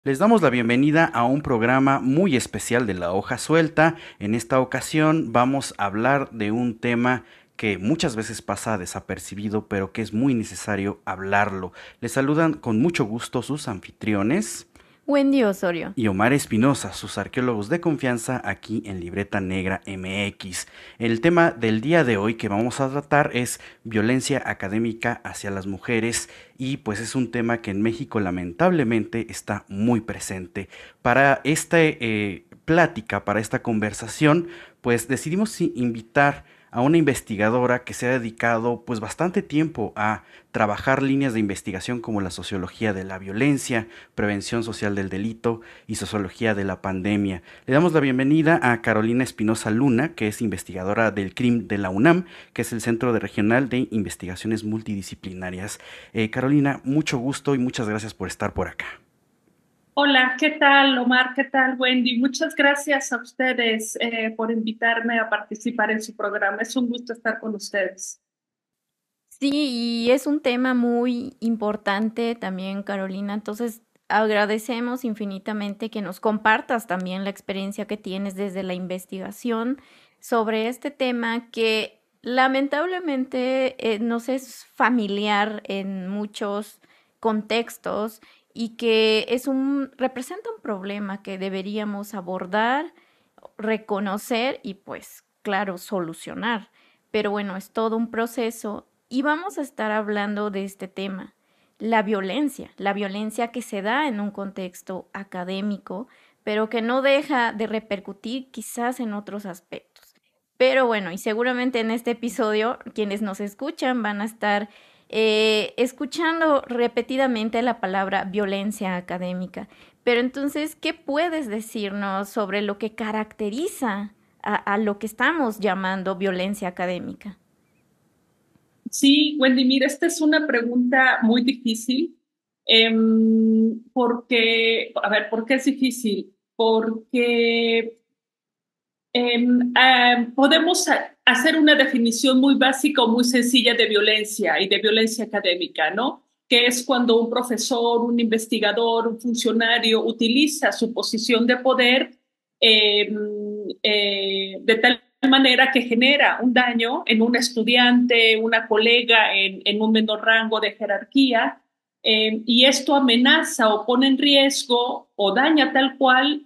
Les damos la bienvenida a un programa muy especial de La Hoja Suelta. En esta ocasión vamos a hablar de un tema que muchas veces pasa desapercibido, pero que es muy necesario hablarlo. Les saludan con mucho gusto sus anfitriones Wendy Osorio. y Omar Espinosa, sus arqueólogos de confianza aquí en Libreta Negra MX. El tema del día de hoy que vamos a tratar es violencia académica hacia las mujeres y pues es un tema que en México lamentablemente está muy presente. Para esta plática, para esta conversación, pues decidimos invitar a una investigadora que se ha dedicado pues bastante tiempo a trabajar líneas de investigación como la sociología de la violencia, prevención social del delito y sociología de la pandemia. Le damos la bienvenida a Carolina Espinosa Luna, que es investigadora del CRIM de la UNAM, que es el Centro Regional de Investigaciones Multidisciplinarias. Carolina, mucho gusto y muchas gracias por estar por acá. Hola, ¿qué tal, Omar? ¿Qué tal, Wendy? Muchas gracias a ustedes por invitarme a participar en su programa. Es un gusto estar con ustedes. Sí, y es un tema muy importante también, Carolina. Entonces, agradecemos infinitamente que nos compartas también la experiencia que tienes desde la investigación sobre este tema que lamentablemente nos es familiar en muchos contextos y que representa un problema que deberíamos abordar, reconocer y pues, claro, solucionar. Pero bueno, es todo un proceso y vamos a estar hablando de este tema, la violencia que se da en un contexto académico, pero que no deja de repercutir quizás en otros aspectos. Pero bueno, y seguramente en este episodio quienes nos escuchan van a estar escuchando repetidamente la palabra violencia académica. Pero entonces, ¿qué puedes decirnos sobre lo que caracteriza a lo que estamos llamando violencia académica? Sí, Wendy, mira, esta es una pregunta muy difícil, porque, a ver, ¿por qué es difícil? Porque podemos hacer una definición muy básica o muy sencilla de violencia y de violencia académica, ¿no? Que es cuando un profesor, un investigador, un funcionario utiliza su posición de poder de tal manera que genera un daño en un estudiante, una colega en un menor rango de jerarquía, y esto amenaza o pone en riesgo o daña tal cual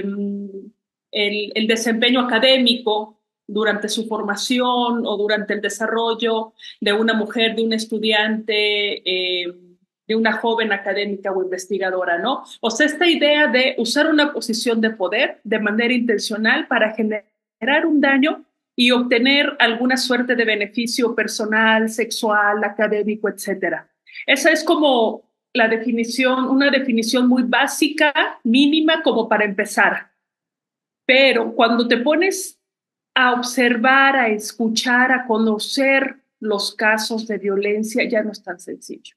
el desempeño académico durante su formación o durante el desarrollo de una mujer, de un estudiante, de una joven académica o investigadora, ¿no? O sea, esta idea de usar una posición de poder de manera intencional para generar un daño y obtener alguna suerte de beneficio personal, sexual, académico, etcétera. Esa es como la definición, una definición muy básica, mínima, como para empezar. Pero cuando te pones a observar, a escuchar, a conocer los casos de violencia, ya no es tan sencillo.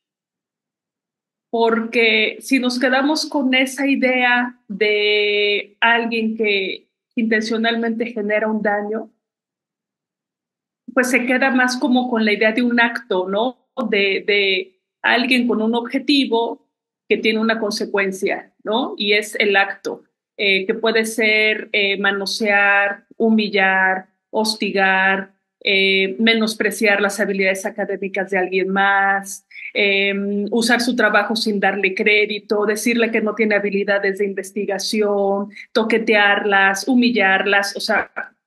Porque si nos quedamos con esa idea de alguien que intencionalmente genera un daño, pues se queda más como con la idea de un acto, ¿no? De alguien con un objetivo que tiene una consecuencia, ¿no? Y es el acto, que puede ser manosear, humillar, hostigar, menospreciar las habilidades académicas de alguien más, eh, usar su trabajo sin darle crédito, decirle que no tiene habilidades de investigación, toquetearlas, humillarlas, o sea,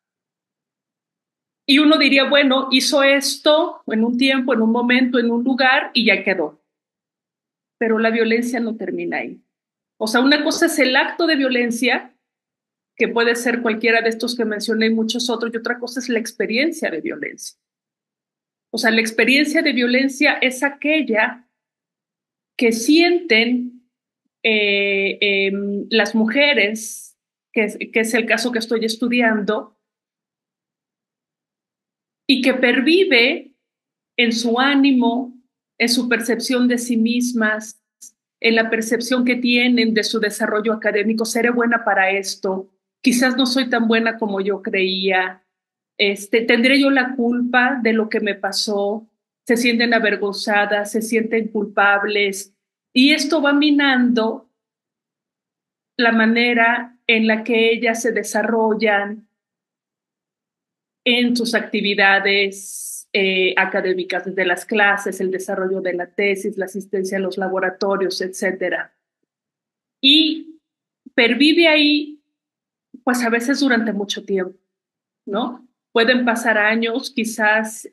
y uno diría, bueno, hizo esto en un tiempo, en un momento, en un lugar y ya quedó. Pero la violencia no termina ahí. O sea, una cosa es el acto de violencia, que puede ser cualquiera de estos que mencioné y muchos otros, y otra cosa es la experiencia de violencia. O sea, la experiencia de violencia es aquella que sienten las mujeres, que es el caso que estoy estudiando, y que pervive en su ánimo, en su percepción de sí mismas, en la percepción que tienen de su desarrollo académico. Seré buena para esto, quizás no soy tan buena como yo creía, tendré yo la culpa de lo que me pasó, se sienten avergonzadas, se sienten culpables, y esto va minando la manera en la que ellas se desarrollan en sus actividades académicas, desde las clases, el desarrollo de la tesis, la asistencia a los laboratorios, etcétera. Y pervive ahí, pues a veces durante mucho tiempo, ¿no? Pueden pasar años, quizás,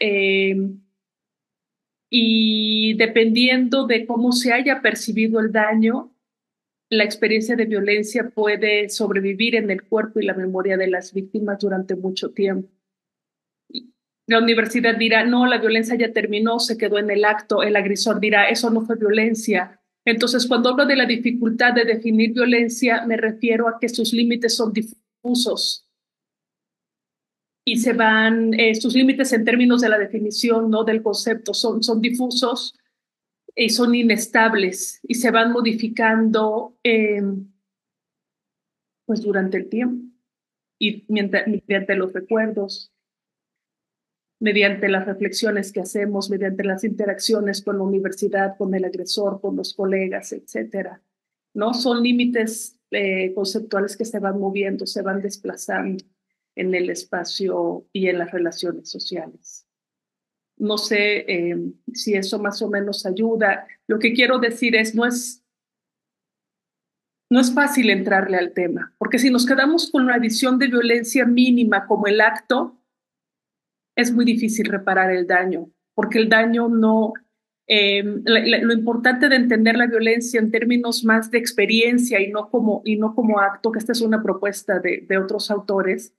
y dependiendo de cómo se haya percibido el daño, la experiencia de violencia puede sobrevivir en el cuerpo y la memoria de las víctimas durante mucho tiempo. La universidad dirá, no, la violencia ya terminó, se quedó en el acto. El agresor dirá, eso no fue violencia. Entonces, cuando hablo de la dificultad de definir violencia, me refiero a que sus límites son difusos y se van, sus límites en términos de la definición, no del concepto, son difusos y son inestables y se van modificando pues durante el tiempo y mediante los recuerdos, mediante las reflexiones que hacemos, mediante las interacciones con la universidad, con el agresor, con los colegas, etcétera. ¿No? Son límites conceptuales que se van moviendo, se van desplazando en el espacio y en las relaciones sociales. No sé si eso más o menos ayuda. Lo que quiero decir es, no es fácil entrarle al tema, porque si nos quedamos con una visión de violencia mínima como el acto, es muy difícil reparar el daño, porque el daño no... lo importante de entender la violencia en términos más de experiencia y no como acto, que esta es una propuesta de otros autores,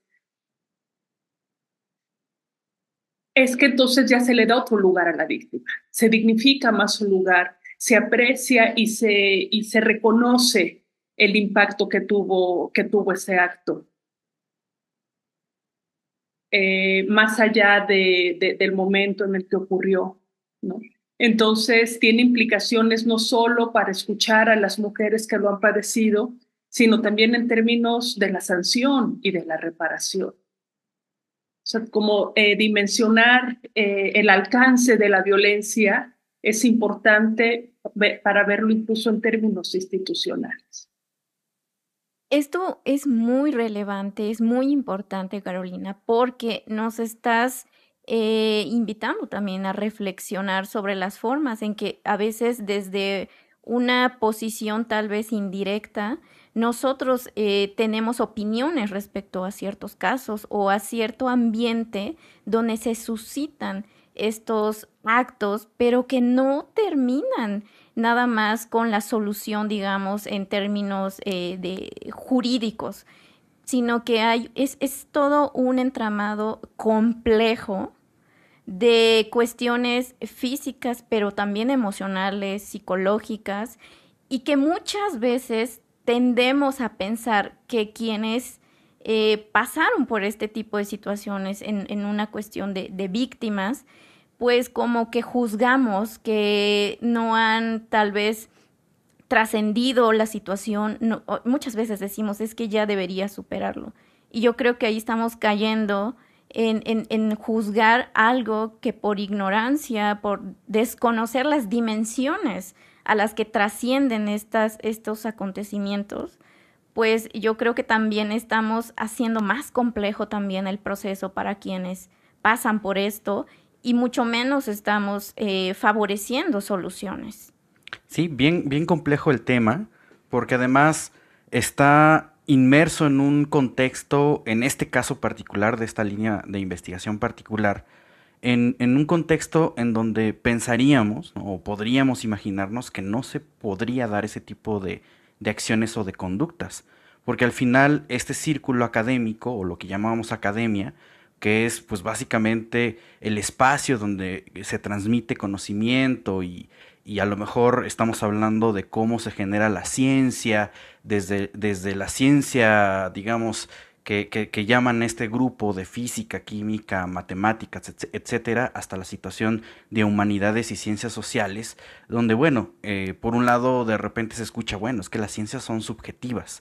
es que entonces ya se le da otro lugar a la víctima, se dignifica más su lugar, se aprecia y se reconoce el impacto que tuvo ese acto. Más allá del momento en el que ocurrió, ¿no? Entonces, tiene implicaciones no solo para escuchar a las mujeres que lo han padecido, sino también en términos de la sanción y de la reparación. O sea, como dimensionar el alcance de la violencia es importante para verlo incluso en términos institucionales. Esto es muy relevante, es muy importante, Carolina, porque nos estás invitando también a reflexionar sobre las formas en que a veces desde una posición tal vez indirecta, nosotros tenemos opiniones respecto a ciertos casos o a cierto ambiente donde se suscitan estos actos, pero que no terminan nada más con la solución, digamos, en términos de jurídicos, sino que es todo un entramado complejo de cuestiones físicas, pero también emocionales, psicológicas, y que muchas veces tendemos a pensar que quienes pasaron por este tipo de situaciones en una cuestión de víctimas, pues como que juzgamos que no han tal vez trascendido la situación. No, muchas veces decimos, es que ya debería superarlo. Y yo creo que ahí estamos cayendo en juzgar algo que por ignorancia, por desconocer las dimensiones a las que trascienden estos acontecimientos, pues yo creo que también estamos haciendo más complejo también el proceso para quienes pasan por esto y mucho menos estamos favoreciendo soluciones. Sí, bien complejo el tema, porque además está inmerso en un contexto, en este caso particular de esta línea de investigación particular, en un contexto en donde pensaríamos, ¿no? O podríamos imaginarnos que no se podría dar ese tipo de acciones o de conductas, porque al final este círculo académico, o lo que llamábamos academia, que es pues básicamente el espacio donde se transmite conocimiento y a lo mejor estamos hablando de cómo se genera la ciencia, desde la ciencia, digamos, que llaman este grupo de física, química, matemáticas, etcétera, hasta la situación de humanidades y ciencias sociales, donde, bueno, por un lado de repente se escucha, bueno, es que las ciencias son subjetivas,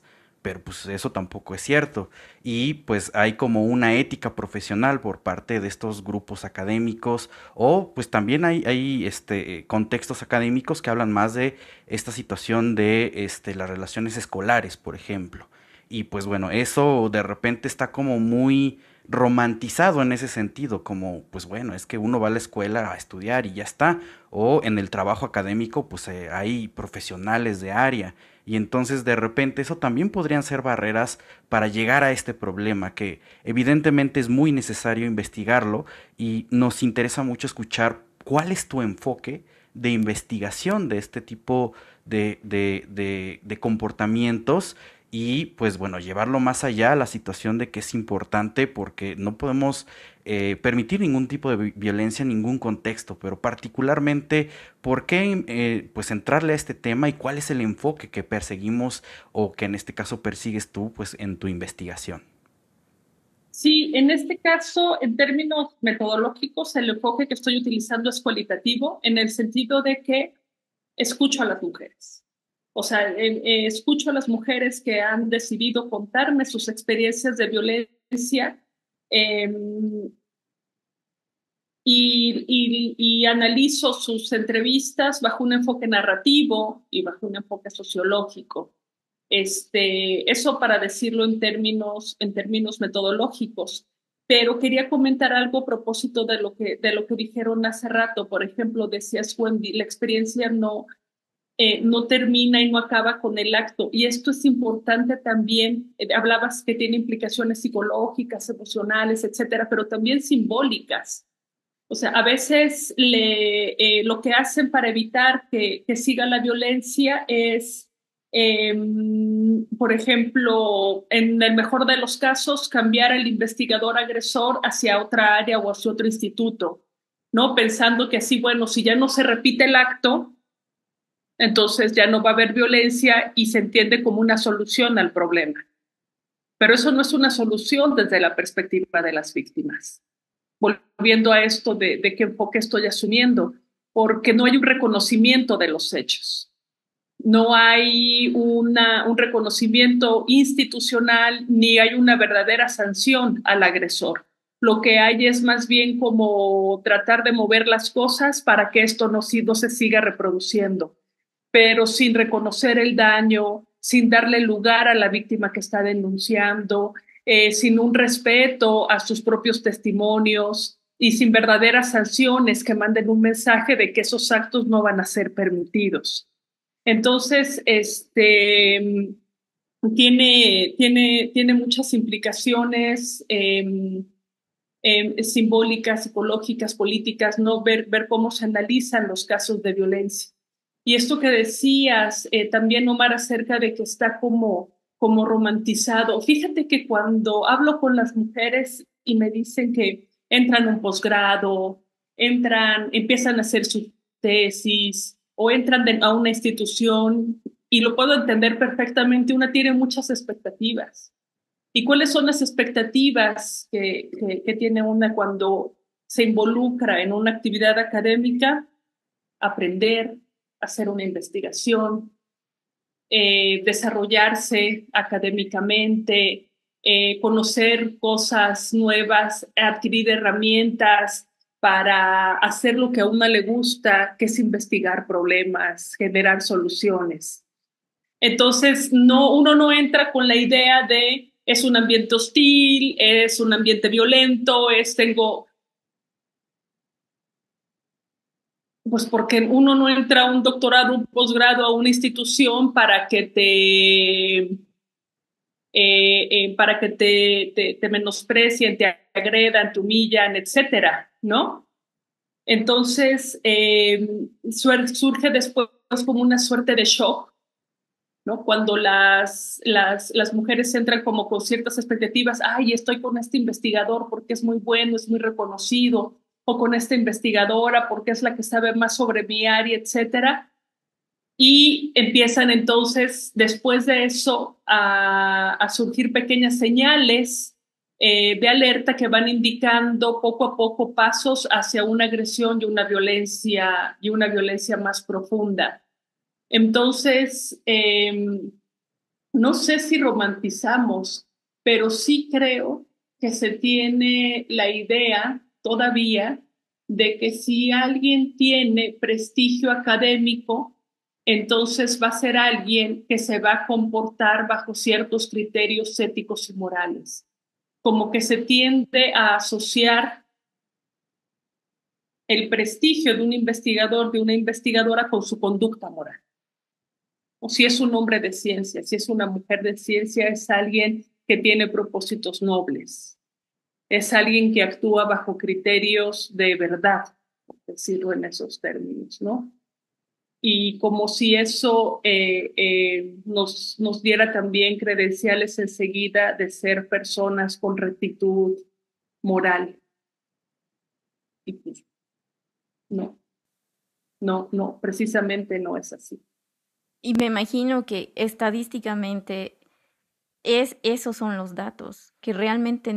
pero pues eso tampoco es cierto. Y pues hay como una ética profesional por parte de estos grupos académicos, o pues también hay contextos académicos que hablan más de esta situación de las relaciones escolares, por ejemplo. Y pues bueno, eso de repente está como muy romantizado en ese sentido, como pues bueno, es que uno va a la escuela a estudiar y ya está, o en el trabajo académico pues hay profesionales de área, y entonces de repente eso también podrían ser barreras para llegar a este problema, que evidentemente es muy necesario investigarlo, y nos interesa mucho escuchar cuál es tu enfoque de investigación de este tipo de comportamientos, y pues bueno, llevarlo más allá a la situación de que es importante porque no podemos permitir ningún tipo de violencia en ningún contexto, pero particularmente, ¿por qué pues entrarle a este tema y cuál es el enfoque que perseguimos o que en este caso persigues tú pues en tu investigación? Sí, en este caso, en términos metodológicos, el enfoque que estoy utilizando es cualitativo en el sentido de que escucho a las mujeres. O sea, escucho a las mujeres que han decidido contarme sus experiencias de violencia eh, y analizo sus entrevistas bajo un enfoque narrativo y bajo un enfoque sociológico. Eso para decirlo en términos metodológicos. Pero quería comentar algo a propósito de lo que dijeron hace rato. Por ejemplo, decías, Wendy, la experiencia no termina y no acaba con el acto. Y esto es importante también. Hablabas que tiene implicaciones psicológicas, emocionales, etcétera, pero también simbólicas. O sea, a veces lo que hacen para evitar que siga la violencia es, eh, por ejemplo, en el mejor de los casos, cambiar al investigador agresor hacia otra área o hacia otro instituto, ¿no? Pensando que así, bueno, si ya no se repite el acto, entonces ya no va a haber violencia y se entiende como una solución al problema. Pero eso no es una solución desde la perspectiva de las víctimas. Volviendo a esto de qué enfoque estoy asumiendo, porque no hay un reconocimiento de los hechos. No hay un reconocimiento institucional ni hay una verdadera sanción al agresor. Lo que hay es más bien como tratar de mover las cosas para que esto no se siga reproduciendo, pero sin reconocer el daño, sin darle lugar a la víctima que está denunciando, sin un respeto a sus propios testimonios y sin verdaderas sanciones que manden un mensaje de que esos actos no van a ser permitidos. Entonces, tiene muchas implicaciones simbólicas, psicológicas, políticas, ¿no? Ver cómo se analizan los casos de violencia. Y esto que decías también, Omar, acerca de que está como romantizado. Fíjate que cuando hablo con las mujeres y me dicen que entran a un posgrado, empiezan a hacer su tesis o entran a una institución, y lo puedo entender perfectamente, una tiene muchas expectativas. ¿Y cuáles son las expectativas que tiene una cuando se involucra en una actividad académica? Aprender, hacer una investigación, desarrollarse académicamente, conocer cosas nuevas, adquirir herramientas para hacer lo que a una le gusta, que es investigar problemas, generar soluciones. Entonces, uno no entra con la idea de es un ambiente hostil, es un ambiente violento, pues porque uno no entra a un doctorado, un posgrado, a una institución para que te menosprecien, te agredan, te humillan, etcétera, ¿no? Entonces, surge después como una suerte de shock, ¿no? Cuando las mujeres entran como con ciertas expectativas, ay, estoy con este investigador porque es muy bueno, es muy reconocido, o con esta investigadora porque es la que sabe más sobre mi área, etcétera. Y empiezan entonces, después de eso, a surgir pequeñas señales de alerta que van indicando poco a poco pasos hacia una agresión y una violencia más profunda. Entonces, no sé si romantizamos, pero sí creo que se tiene la idea todavía de que si alguien tiene prestigio académico, entonces va a ser alguien que se va a comportar bajo ciertos criterios éticos y morales. Como que se tiende a asociar el prestigio de un investigador, de una investigadora con su conducta moral. O si es un hombre de ciencia, si es una mujer de ciencia, es alguien que tiene propósitos nobles, es alguien que actúa bajo criterios de verdad, por decirlo en esos términos, ¿no? Y como si eso nos diera también credenciales enseguida de ser personas con rectitud moral. Y pues, no, precisamente no es así. Y me imagino que estadísticamente esos son los datos, que realmente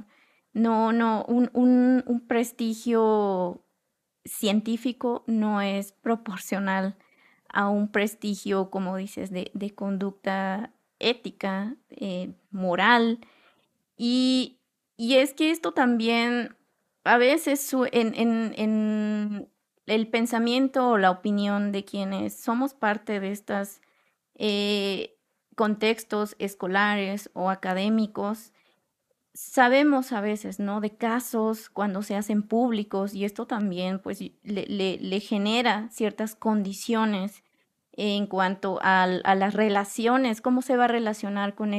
un prestigio científico no es proporcional a un prestigio, como dices, de conducta ética, moral. Y, y es que esto también, a veces en el pensamiento o la opinión de quienes somos parte de estos contextos escolares o académicos, sabemos a veces, ¿no? De casos cuando se hacen públicos y esto también pues le genera ciertas condiciones en cuanto a las relaciones, cómo se va a relacionar con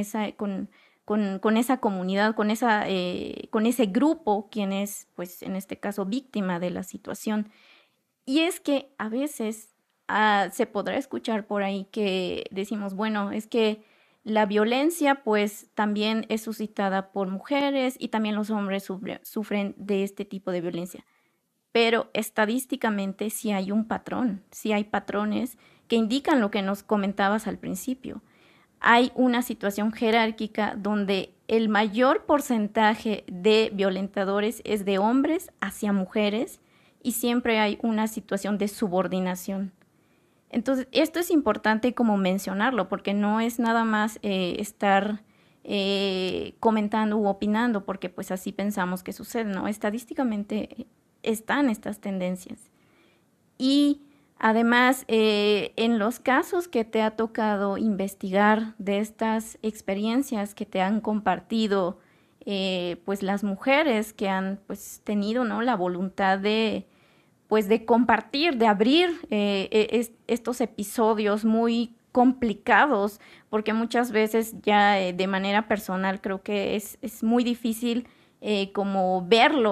con esa comunidad, con ese grupo, quien es, pues en este caso, víctima de la situación. Y es que a veces se podrá escuchar por ahí que decimos, bueno, es que la violencia pues también es suscitada por mujeres y también los hombres sufren de este tipo de violencia. Pero estadísticamente sí hay un patrón, sí hay patrones que indican lo que nos comentabas al principio. Hay una situación jerárquica donde el mayor porcentaje de violentadores es de hombres hacia mujeres y siempre hay una situación de subordinación. Entonces, esto es importante como mencionarlo, porque no es nada más estar comentando u opinando, porque pues así pensamos que sucede, ¿no? Estadísticamente están estas tendencias. Y además, en los casos que te ha tocado investigar de estas experiencias que te han compartido, pues las mujeres que han pues tenido, ¿no? La voluntad de pues de compartir, de abrir estos episodios muy complicados, porque muchas veces ya de manera personal creo que es muy difícil como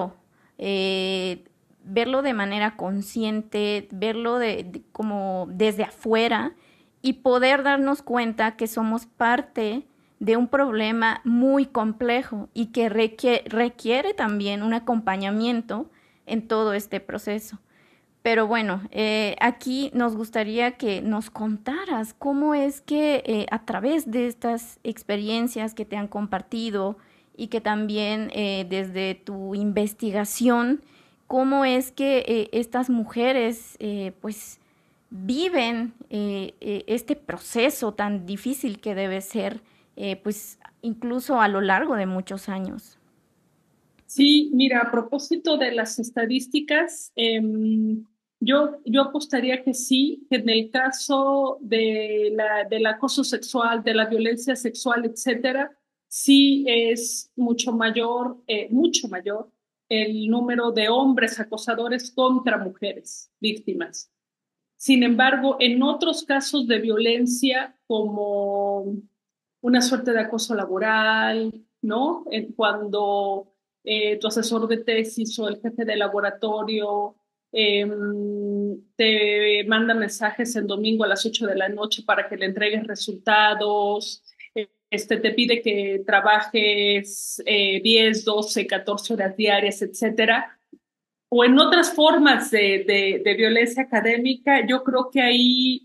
eh, verlo de manera consciente, verlo como desde afuera y poder darnos cuenta que somos parte de un problema muy complejo y que requiere también un acompañamiento en todo este proceso. Pero bueno, aquí nos gustaría que nos contaras cómo es que a través de estas experiencias que te han compartido y que también desde tu investigación, cómo es que estas mujeres pues viven este proceso tan difícil que debe ser pues incluso a lo largo de muchos años. Sí, mira, a propósito de las estadísticas, yo apostaría que sí, que en el caso del acoso sexual, de la violencia sexual, etcétera, sí es mucho mayor el número de hombres acosadores contra mujeres víctimas. Sin embargo, en otros casos de violencia, como una suerte de acoso laboral, ¿no? Cuando tu asesor de tesis o el jefe de laboratorio eh, te manda mensajes el domingo a las 8 de la noche para que le entregues resultados, te pide que trabajes 10, 12, 14 horas diarias, etcétera, o en otras formas de violencia académica, yo creo que ahí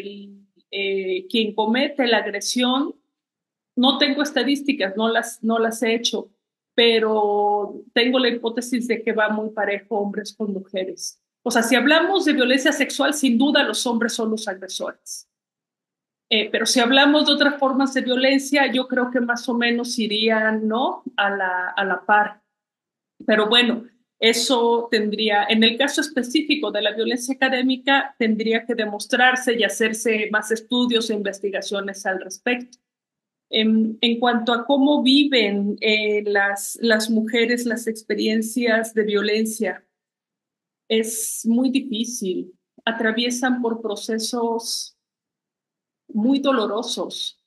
quien comete la agresión, no tengo estadísticas, no las he hecho, pero tengo la hipótesis de que va muy parejo hombres con mujeres. O sea, si hablamos de violencia sexual, sin duda los hombres son los agresores. Pero si hablamos de otras formas de violencia, yo creo que más o menos irían, ¿no?, a la par. Pero bueno, eso tendría, en el caso específico de la violencia académica, tendría que demostrarse y hacerse más estudios e investigaciones al respecto. En cuanto a cómo viven las mujeres las experiencias de violencia, es muy difícil. Atraviesan por procesos muy dolorosos.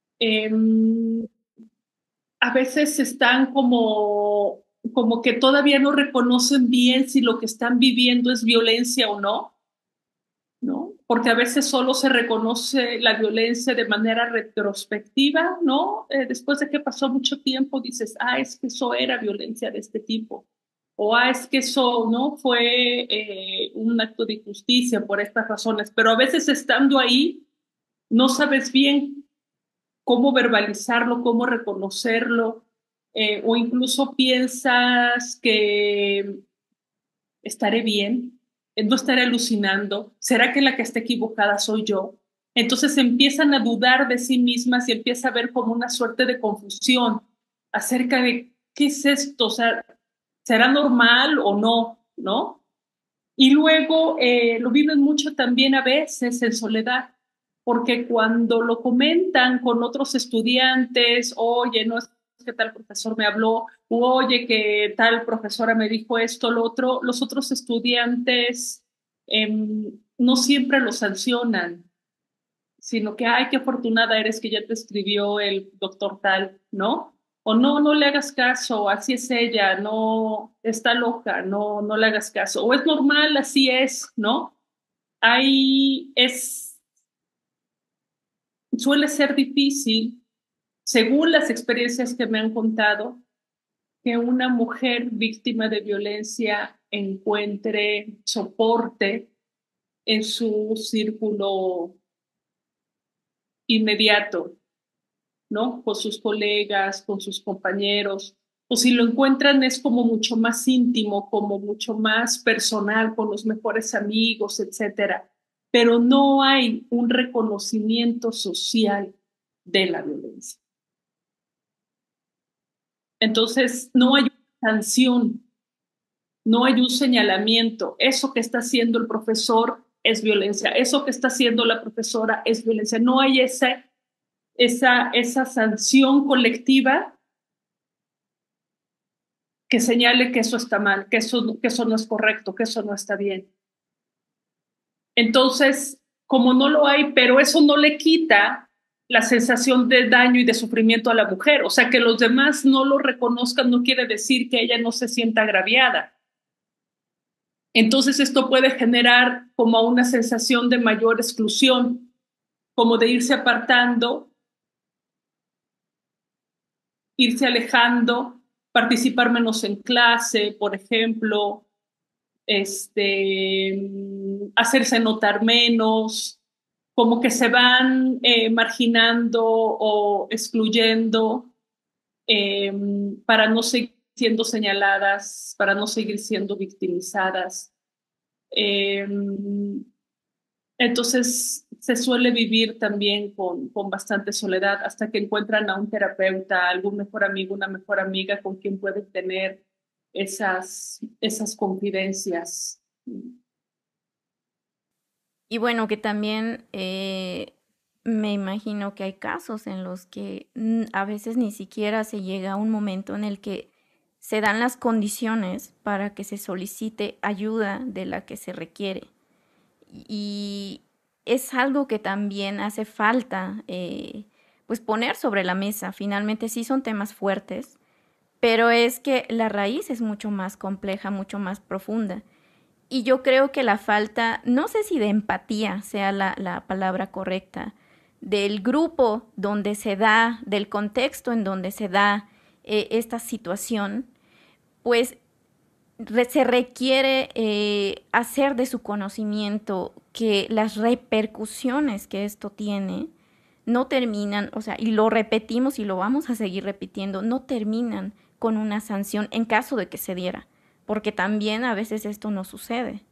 A veces están como que todavía no reconocen bien si lo que están viviendo es violencia o no, ¿no? Porque a veces solo se reconoce la violencia de manera retrospectiva, ¿no? Después de que pasó mucho tiempo dices, es que eso era violencia de este tipo. O es que eso, ¿no?, fue un acto de injusticia por estas razones. Pero a veces estando ahí, no sabes bien cómo verbalizarlo, cómo reconocerlo, o incluso piensas que estaré bien, no estaré alucinando, ¿será que la que está equivocada soy yo? Entonces empiezan a dudar de sí mismas y empieza a haber como una suerte de confusión acerca de qué es esto, o sea, ¿será normal o no? ¿No? Y luego lo viven mucho también a veces en soledad, porque cuando lo comentan con otros estudiantes, oye, no es que tal profesor me habló, oye, que tal profesora me dijo esto, lo otro, los otros estudiantes no siempre lo sancionan, sino que, ay, qué afortunada eres que ya te escribió el doctor tal, ¿no? O no, no le hagas caso, así es ella, no, está loca, no, no le hagas caso. O es normal, así es, ¿no? Ahí suele ser difícil, según las experiencias que me han contado, que una mujer víctima de violencia encuentre soporte en su círculo inmediato, ¿no? Con sus colegas, con sus compañeros, o si lo encuentran es como mucho más íntimo, como mucho más personal, con los mejores amigos, etcétera. Pero no hay un reconocimiento social de la violencia. Entonces, no hay una sanción, no hay un señalamiento. Eso que está haciendo el profesor es violencia, eso que está haciendo la profesora es violencia. No hay esa sanción colectiva que señale que eso está mal, que eso no es correcto, que eso no está bien. Entonces, como no lo hay, pero eso no le quita la sensación de daño y de sufrimiento a la mujer. O sea, que los demás no lo reconozcan no quiere decir que ella no se sienta agraviada. Entonces, esto puede generar como una sensación de mayor exclusión, como de irse apartando, irse alejando, participar menos en clase, por ejemplo, hacerse notar menos, como que se van marginando o excluyendo para no seguir siendo señaladas, para no seguir siendo victimizadas. Entonces se suele vivir también con bastante soledad hasta que encuentran a un terapeuta, algún mejor amigo, una mejor amiga con quien pueden tener esas confidencias. Y bueno, que también me imagino que hay casos en los que a veces ni siquiera se llega a un momento en el que se dan las condiciones para que se solicite ayuda de la que se requiere. Y es algo que también hace falta pues poner sobre la mesa. Finalmente sí son temas fuertes, pero es que la raíz es mucho más compleja, mucho más profunda. Y yo creo que la falta, no sé si de empatía sea la palabra correcta, del grupo donde se da, del contexto en donde se da esta situación, pues se requiere hacer de su conocimiento que las repercusiones que esto tiene no terminan, o sea, y lo repetimos y lo vamos a seguir repitiendo, no terminan con una sanción en caso de que se diera, porque también a veces esto no sucede.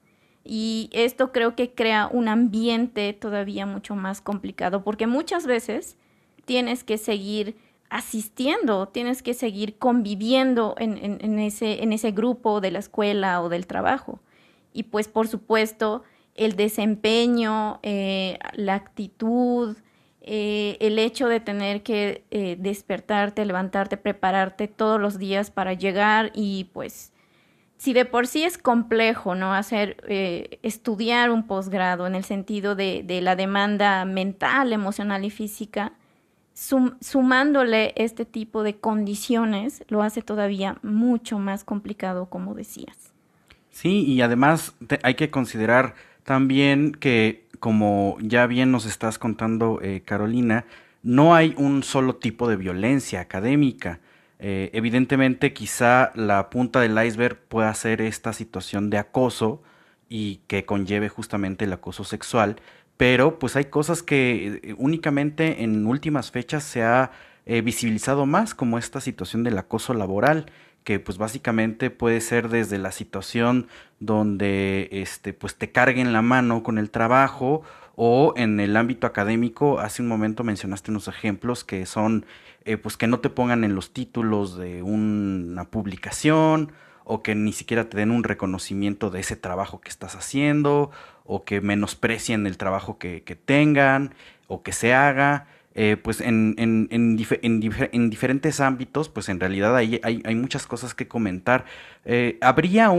Y esto creo que crea un ambiente todavía mucho más complicado, porque muchas veces tienes que seguir asistiendo, tienes que seguir conviviendo en ese grupo de la escuela o del trabajo. Y pues por supuesto el desempeño, la actitud, el hecho de tener que despertarte, levantarte, prepararte todos los días para llegar y pues si de por sí es complejo, ¿no? Estudiar un posgrado en el sentido de la demanda mental, emocional y física, sumándole este tipo de condiciones, lo hace todavía mucho más complicado, como decías. Sí, y además hay que considerar también que, como ya bien nos estás contando, Carolina, no hay un solo tipo de violencia académica. Evidentemente, quizá la punta del iceberg pueda ser esta situación de acoso y que conlleve justamente el acoso sexual, pero pues hay cosas que únicamente en últimas fechas se ha visibilizado más, como esta situación del acoso laboral, que pues básicamente puede ser desde la situación donde pues te carguen la mano con el trabajo, o en el ámbito académico. Hace un momento mencionaste unos ejemplos que son pues que no te pongan en los títulos de una publicación, o que ni siquiera te den un reconocimiento de ese trabajo que estás haciendo, o que menosprecien el trabajo que tengan o que se haga. Pues en diferentes ámbitos, pues en realidad hay muchas cosas que comentar. ¿Habría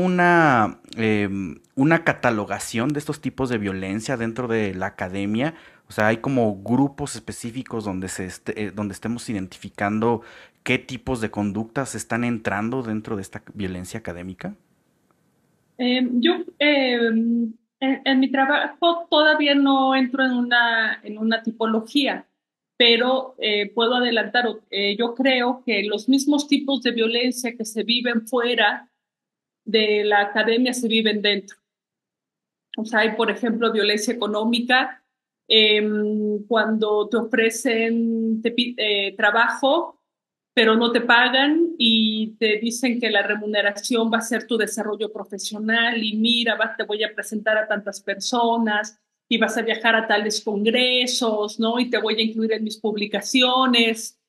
una catalogación de estos tipos de violencia dentro de la academia? O sea, hay como grupos específicos donde donde estemos identificando qué tipos de conductas están entrando dentro de esta violencia académica. Yo en mi trabajo todavía no entro en una tipología, pero puedo adelantar, yo creo que los mismos tipos de violencia que se viven fuera de la academia se viven dentro. O sea, hay, por ejemplo, violencia económica, cuando te ofrecen trabajo, pero no te pagan y te dicen que la remuneración va a ser tu desarrollo profesional y mira, te voy a presentar a tantas personas y vas a viajar a tales congresos, ¿no? Y te voy a incluir en mis publicaciones.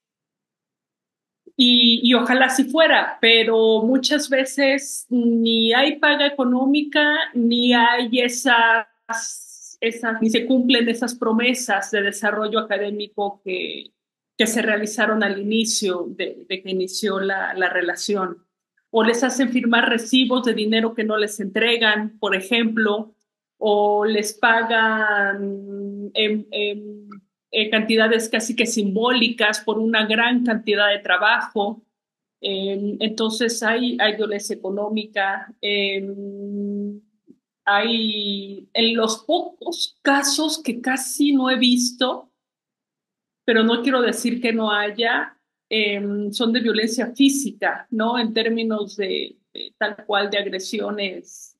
Y ojalá si fuera, pero muchas veces ni hay paga económica, ni hay ni se cumplen esas promesas de desarrollo académico que se realizaron al inicio de que inició la relación. O les hacen firmar recibos de dinero que no les entregan, por ejemplo, o les pagan cantidades casi que simbólicas por una gran cantidad de trabajo. Entonces hay violencia económica. Hay en los pocos casos que casi no he visto, pero no quiero decir que no haya, son de violencia física, ¿no? En términos de tal cual de agresiones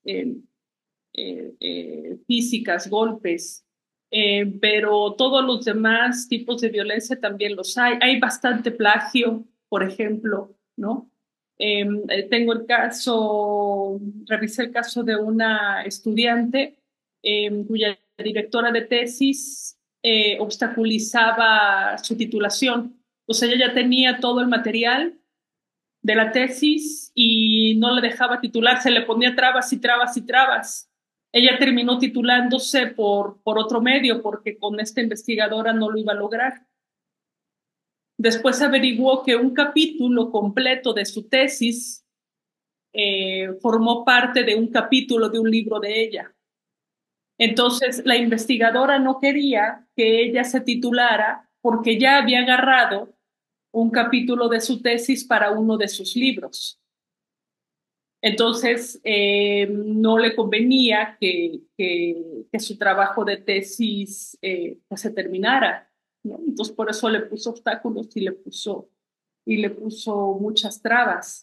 físicas, golpes. Pero todos los demás tipos de violencia también los hay. Hay bastante plagio, por ejemplo, ¿no? Tengo el caso, revisé el caso de una estudiante cuya directora de tesis obstaculizaba su titulación. O sea, ella ya tenía todo el material de la tesis y no le dejaba titular, se le ponía trabas y trabas y trabas. Ella terminó titulándose por otro medio porque con esta investigadora no lo iba a lograr. Después averiguó que un capítulo completo de su tesis formó parte de un capítulo de un libro de ella. Entonces, la investigadora no quería que ella se titulara porque ya había agarrado un capítulo de su tesis para uno de sus libros. Entonces, no le convenía que su trabajo de tesis pues se terminara, ¿no? Entonces, por eso le puso obstáculos y le puso muchas trabas.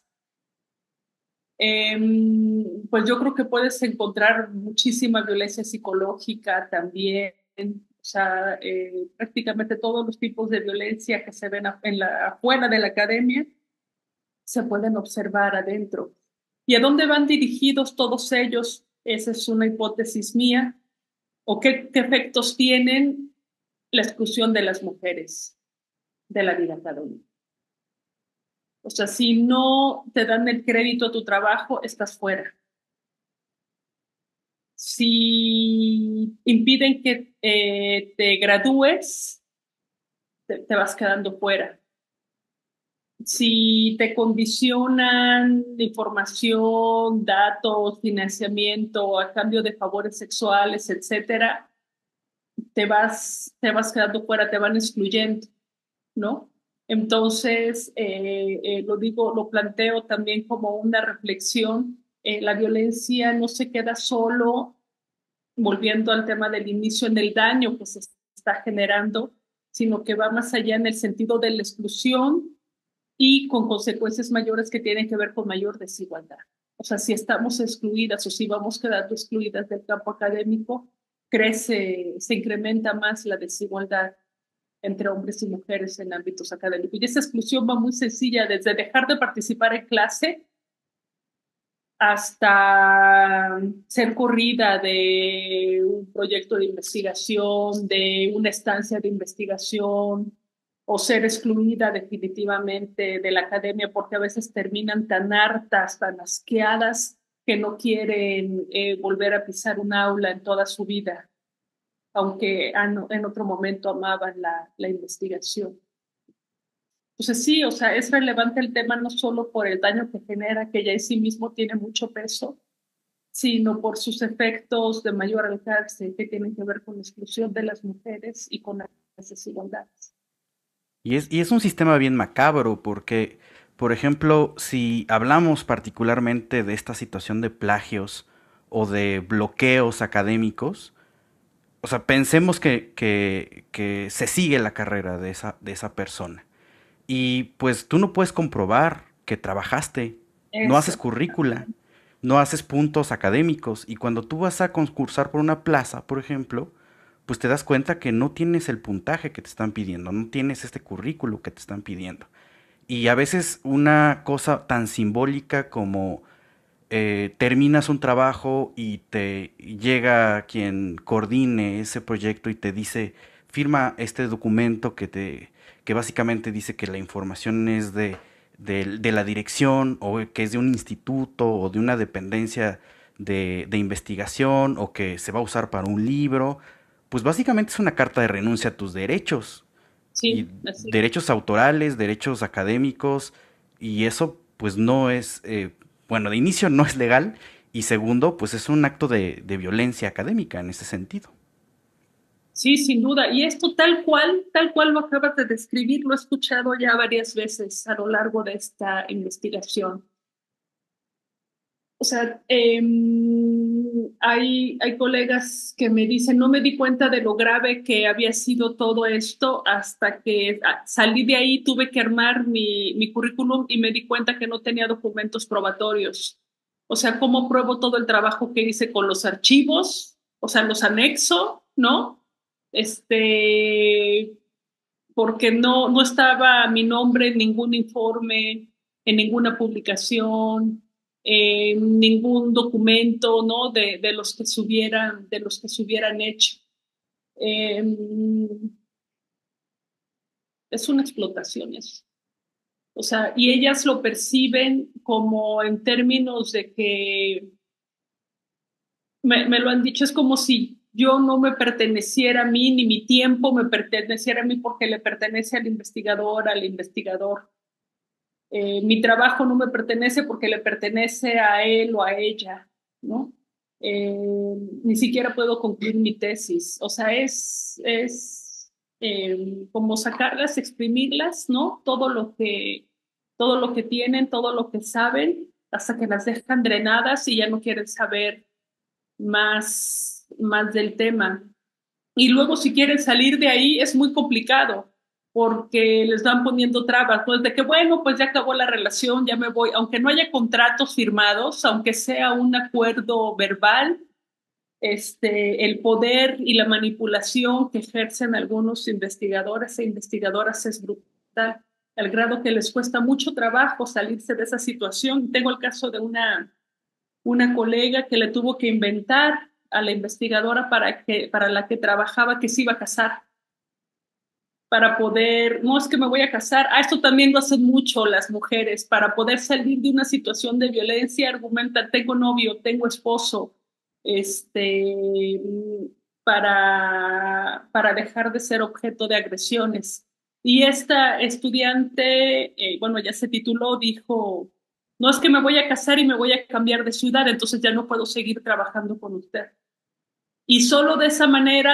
Pues yo creo que puedes encontrar muchísima violencia psicológica también. O sea, prácticamente todos los tipos de violencia que se ven afuera de la academia se pueden observar adentro. ¿Y a dónde van dirigidos todos ellos? esa es una hipótesis mía, o qué efectos tienen la exclusión de las mujeres de la vida académica. O sea, si no te dan el crédito a tu trabajo, estás fuera. Si impiden que te gradúes, te vas quedando fuera. Si te condicionan información, datos, financiamiento a cambio de favores sexuales, etcétera, te vas quedando fuera, te van excluyendo, ¿no? Entonces, lo planteo también como una reflexión. La violencia no se queda solo, volviendo al tema del inicio, en el daño que se está generando, sino que va más allá en el sentido de la exclusión y con consecuencias mayores que tienen que ver con mayor desigualdad. O sea, si estamos excluidas o si vamos quedando excluidas del campo académico, se incrementa más la desigualdad entre hombres y mujeres en ámbitos académicos. Y esa exclusión va muy sencilla, desde dejar de participar en clase hasta ser corrida de un proyecto de investigación, de una estancia de investigación, o ser excluida definitivamente de la academia porque a veces terminan tan hartas, tan asqueadas, que no quieren volver a pisar un aula en toda su vida, aunque en otro momento amaban la investigación. Entonces sí, o sea, es relevante el tema no solo por el daño que genera, que ya en sí mismo tiene mucho peso, sino por sus efectos de mayor alcance que tienen que ver con la exclusión de las mujeres y con las desigualdades. Y es un sistema bien macabro porque, por ejemplo, si hablamos particularmente de esta situación de plagios o de bloqueos académicos, o sea, pensemos que se sigue la carrera de esa persona. Y pues tú no puedes comprobar que trabajaste, no haces Eso. currícula, no haces puntos académicos. Y cuando tú vas a concursar por una plaza, por ejemplo, pues te das cuenta que no tienes el puntaje que te están pidiendo, no tienes este currículo que te están pidiendo. Y a veces una cosa tan simbólica como terminas un trabajo y te llega quien coordine ese proyecto y te dice, firma este documento que básicamente dice que la información es de la dirección o que es de un instituto o de una dependencia de investigación o que se va a usar para un libro, pues básicamente es una carta de renuncia a tus derechos y Sí, así. derechos autorales, derechos académicos, y eso pues no es, bueno, de inicio no es legal, y segundo, pues es un acto de violencia académica en ese sentido. Sí, sin duda. Y esto tal cual lo acabas de describir, lo he escuchado ya varias veces a lo largo de esta investigación. O sea, hay colegas que me dicen, no me di cuenta de lo grave que había sido todo esto hasta que salí de ahí, tuve que armar mi currículum y me di cuenta que no tenía documentos probatorios. O sea, ¿cómo pruebo todo el trabajo que hice con los archivos? O sea, los anexo, ¿no? Este, porque no estaba mi nombre en ningún informe, en ninguna publicación, en ningún documento, ¿no? De los que se hubieran hecho. Eh, es una explotación eso. O sea, y ellas lo perciben como en términos de que me lo han dicho, es como si yo no me perteneciera a mí, ni mi tiempo me perteneciera a mí porque le pertenece al investigador, al investigador. Mi trabajo no me pertenece porque le pertenece a él o a ella, ¿no? Ni siquiera puedo concluir mi tesis. O sea, como sacarlas, exprimirlas, ¿no? Todo lo que tienen, todo lo que saben, hasta que las dejan drenadas y ya no quieren saber más del tema. Y luego si quieren salir de ahí es muy complicado porque les van poniendo trabas, pues de que bueno, pues ya acabó la relación, ya me voy, aunque no haya contratos firmados, aunque sea un acuerdo verbal, el poder y la manipulación que ejercen algunos investigadores e investigadoras es brutal, al grado que les cuesta mucho trabajo salirse de esa situación. Tengo el caso de una colega que le tuvo que inventar a la investigadora para la que trabajaba que se iba a casar, para poder, no es que me voy a casar, esto también lo hacen mucho las mujeres, para poder salir de una situación de violencia, argumentan, tengo novio, tengo esposo, este, para dejar de ser objeto de agresiones. Y esta estudiante, bueno, ya se tituló, dijo, no es que me voy a casar y me voy a cambiar de ciudad, entonces ya no puedo seguir trabajando con usted. Y solo de esa manera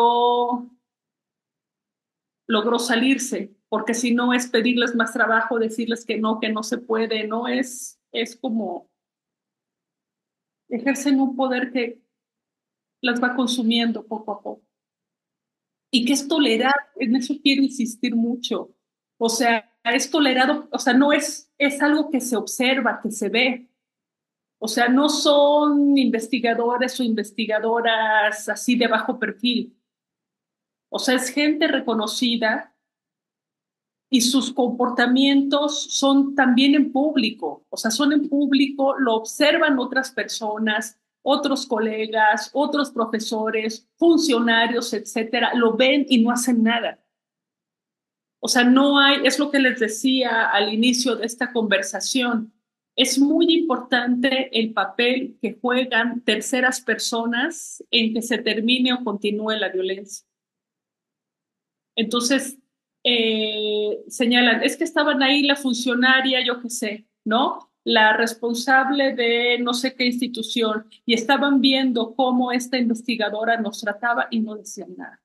logró salirse, porque si no es pedirles más trabajo, decirles que no se puede, no es como ejercen un poder que las va consumiendo poco a poco. Y que es tolerado, en eso quiero insistir mucho. O sea, es tolerado, o sea, no es algo que se observa, que se ve. O sea, no son investigadores o investigadoras así de bajo perfil. O sea, es gente reconocida y sus comportamientos son también en público, o sea, son en público, lo observan otras personas, otros colegas, otros profesores, funcionarios, etcétera, lo ven y no hacen nada. O sea, no hay, es lo que les decía al inicio de esta conversación, es muy importante el papel que juegan terceras personas en que se termine o continúe la violencia. Entonces, señalan, es que estaban ahí la funcionaria, yo qué sé, ¿no? La responsable de no sé qué institución, y estaban viendo cómo esta investigadora nos trataba y no decían nada.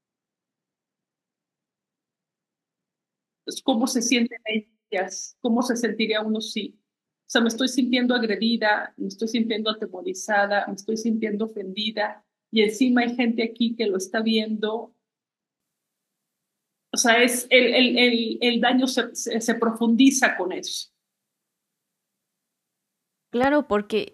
Entonces, ¿cómo se sienten ellas? ¿Cómo se sentiría uno sí? O sea, me estoy sintiendo agredida, me estoy sintiendo atemorizada, me estoy sintiendo ofendida, y encima hay gente aquí que lo está viendo. O sea, el daño se profundiza con eso. Claro, porque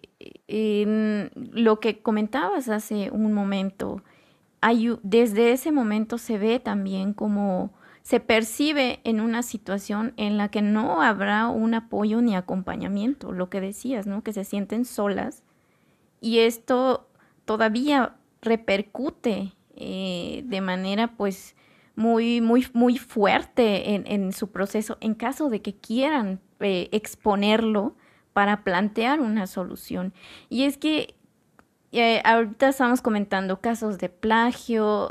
lo que comentabas hace un momento, desde ese momento se ve también como se percibe en una situación en la que no habrá un apoyo ni acompañamiento, lo que decías, ¿no? Que se sienten solas y esto todavía repercute de manera pues muy fuerte en su proceso en caso de que quieran exponerlo para plantear una solución. Y es que ahorita estamos comentando casos de plagio,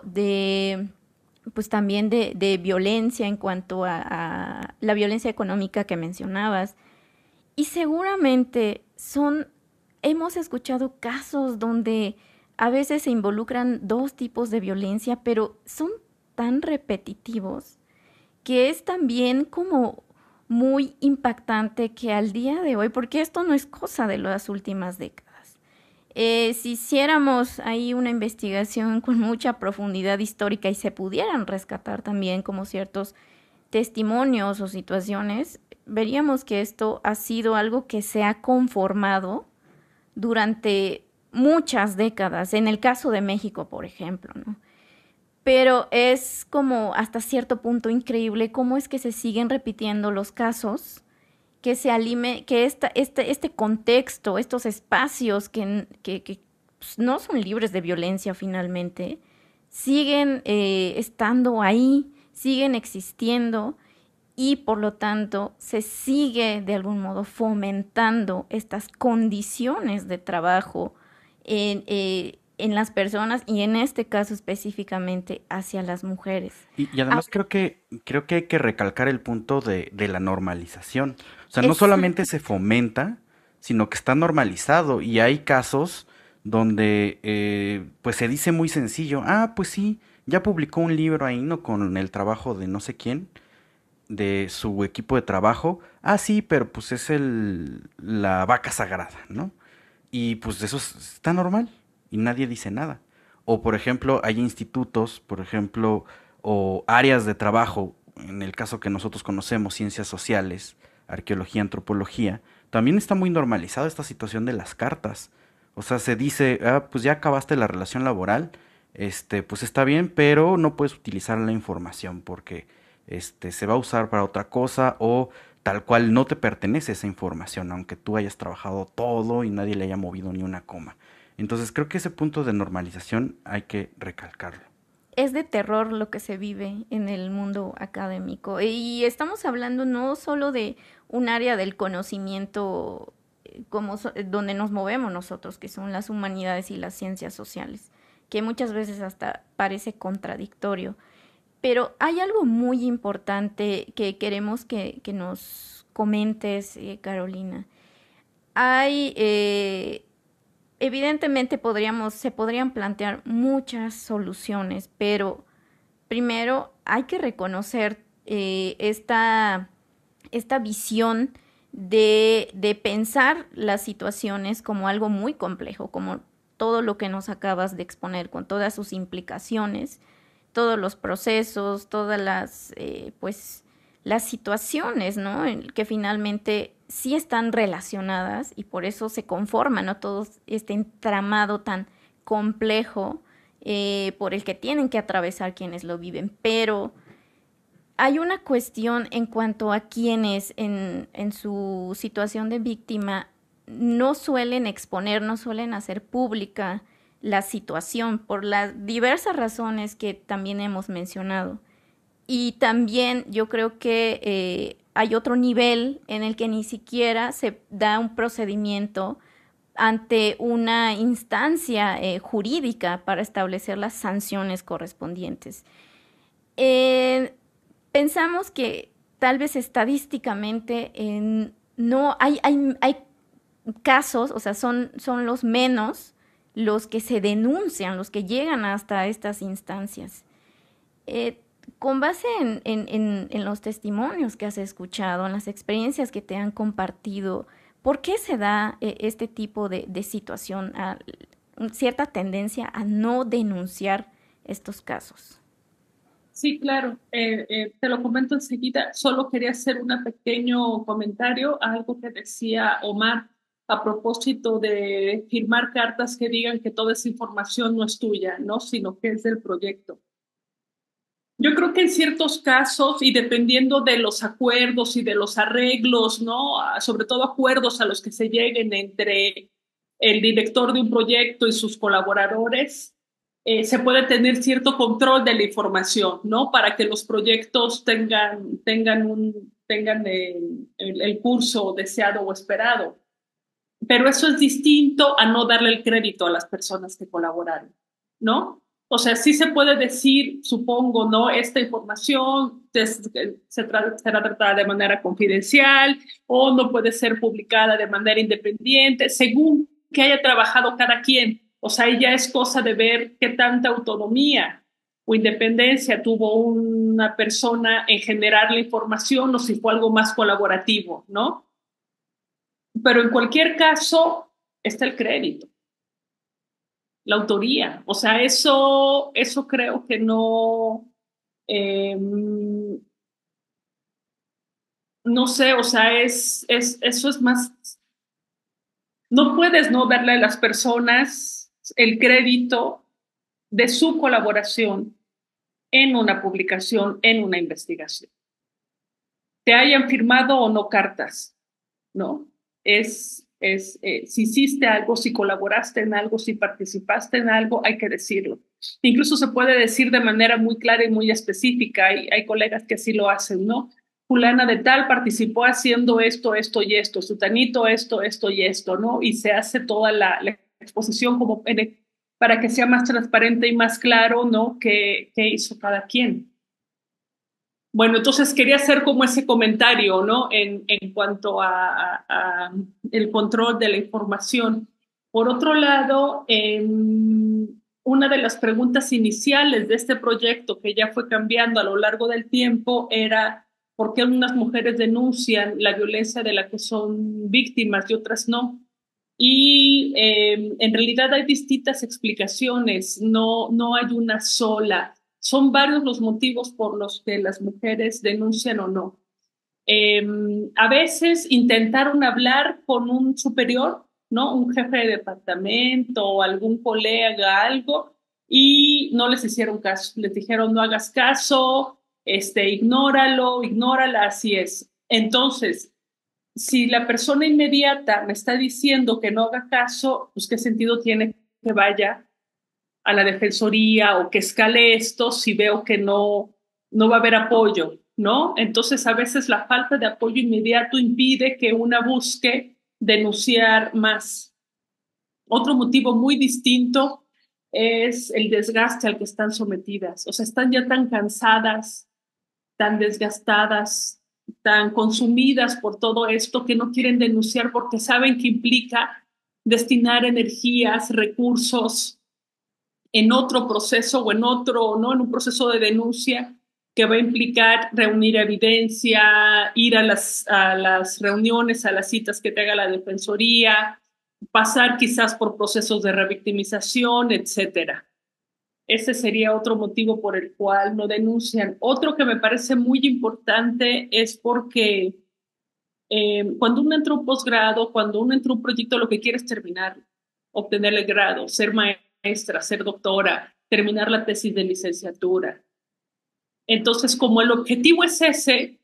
pues también de violencia en cuanto a la violencia económica que mencionabas. Y seguramente hemos escuchado casos donde a veces se involucran dos tipos de violencia, pero son tan repetitivos que es también como muy impactante que al día de hoy, porque esto no es cosa de las últimas décadas, si hiciéramos ahí una investigación con mucha profundidad histórica y se pudieran rescatar también como ciertos testimonios o situaciones, veríamos que esto ha sido algo que se ha conformado durante muchas décadas, en el caso de México, por ejemplo, ¿no? Pero es como hasta cierto punto increíble cómo es que se siguen repitiendo los casos, que este contexto, estos espacios que pues, no son libres de violencia finalmente, siguen estando ahí, siguen existiendo y por lo tanto se sigue de algún modo fomentando estas condiciones de trabajo en las personas y en este caso específicamente hacia las mujeres. Y además creo que hay que recalcar el punto de la normalización. O sea, no Exacto. solamente se fomenta, sino que está normalizado. Y hay casos donde pues se dice muy sencillo, pues sí, ya publicó un libro ahí, ¿no? Con el trabajo de no sé quién, de su equipo de trabajo. Sí, pero pues es la vaca sagrada, ¿no? Y pues eso está normal y nadie dice nada. O por ejemplo, hay institutos, por ejemplo, o áreas de trabajo, en el caso que nosotros conocemos, ciencias sociales, arqueología, antropología, también está muy normalizada esta situación de las cartas. O sea, se dice, pues ya acabaste la relación laboral, pues está bien, pero no puedes utilizar la información porque se va a usar para otra cosa o tal cual no te pertenece esa información, aunque tú hayas trabajado todo y nadie le haya movido ni una coma. Entonces creo que ese punto de normalización hay que recalcarlo. Es de terror lo que se vive en el mundo académico. Y estamos hablando no solo de un área del conocimiento donde nos movemos nosotros, que son las humanidades y las ciencias sociales, que muchas veces hasta parece contradictorio. Pero hay algo muy importante que queremos que nos comentes, Carolina. Hay, evidentemente se podrían plantear muchas soluciones, pero primero hay que reconocer esta visión de pensar las situaciones como algo muy complejo, como todo lo que nos acabas de exponer, con todas sus implicaciones, todos los procesos, todas pues, las situaciones, ¿no? Que finalmente sí están relacionadas y por eso se conforman, ¿no? Todo este entramado tan complejo por el que tienen que atravesar quienes lo viven. Pero hay una cuestión en cuanto a quienes en su situación de víctima no suelen exponer, no suelen hacer pública la situación por las diversas razones que también hemos mencionado. Y también yo creo que hay otro nivel en el que ni siquiera se da un procedimiento ante una instancia jurídica para establecer las sanciones correspondientes. Pensamos que tal vez estadísticamente no hay casos, o sea, son los menos los que se denuncian, los que llegan hasta estas instancias. Con base en los testimonios que has escuchado, en las experiencias que te han compartido, ¿por qué se da este tipo de situación, cierta tendencia a no denunciar estos casos? Sí, claro, te lo comento enseguida. Solo quería hacer un pequeño comentario a algo que decía Omar a propósito de firmar cartas que digan que toda esa información no es tuya, ¿no? Sino que es del proyecto. Yo creo que en ciertos casos, y dependiendo de los acuerdos y de los arreglos, ¿no? Sobre todo acuerdos a los que se lleguen entre el director de un proyecto y sus colaboradores, se puede tener cierto control de la información, ¿no? Para que los proyectos tengan el curso deseado o esperado. Pero eso es distinto a no darle el crédito a las personas que colaboraron, ¿no? O sea, sí se puede decir, supongo, ¿no? Esta información será tratada de manera confidencial o no puede ser publicada de manera independiente, según que haya trabajado cada quien. O sea, ahí ya es cosa de ver qué tanta autonomía o independencia tuvo una persona en generar la información o si fue algo más colaborativo, ¿no? Pero en cualquier caso está el crédito, la autoría. O sea, eso creo que no, no sé, o sea, eso es más, no puedes no darle a las personas el crédito de su colaboración en una publicación, en una investigación. Te hayan firmado o no cartas, ¿no? Si hiciste algo, si colaboraste en algo, si participaste en algo, hay que decirlo. Incluso se puede decir de manera muy clara y muy específica. Hay colegas que así lo hacen, ¿no? Fulana de tal participó haciendo esto, esto y esto, sutanito esto, esto y esto, ¿no? Y se hace toda la exposición como para que sea más transparente y más claro, ¿no? ¿Qué hizo cada quien? Bueno, entonces quería hacer como ese comentario, ¿no? En cuanto a el control de la información. Por otro lado, una de las preguntas iniciales de este proyecto, que ya fue cambiando a lo largo del tiempo, era ¿por qué unas mujeres denuncian la violencia de la que son víctimas y otras no? Y en realidad hay distintas explicaciones, no hay una sola. Son varios los motivos por los que las mujeres denuncian o no. A veces intentaron hablar con un superior, ¿no? Un jefe de departamento o algún colega, algo, y no les hicieron caso. Les dijeron, no hagas caso, ignóralo, ignórala, así es. Entonces, si la persona inmediata me está diciendo que no haga caso, pues qué sentido tiene que vaya a la defensoría o que escale esto si veo que no va a haber apoyo, ¿no? Entonces, a veces la falta de apoyo inmediato impide que una busque denunciar más. Otro motivo muy distinto es el desgaste al que están sometidas. O sea, están ya tan cansadas, tan desgastadas, tan consumidas por todo esto que no quieren denunciar porque saben que implica destinar energías, recursos en otro proceso o en otro, ¿no? En un proceso de denuncia que va a implicar reunir evidencia, ir a las reuniones, a las citas que te haga la defensoría, pasar quizás por procesos de revictimización, etcétera. Ese sería otro motivo por el cual no denuncian. Otro que me parece muy importante es porque cuando uno entra a un posgrado, cuando uno entra a un proyecto, lo que quiere es terminar, obtener el grado, ser maestra, ser doctora, terminar la tesis de licenciatura. Entonces, como el objetivo es ese,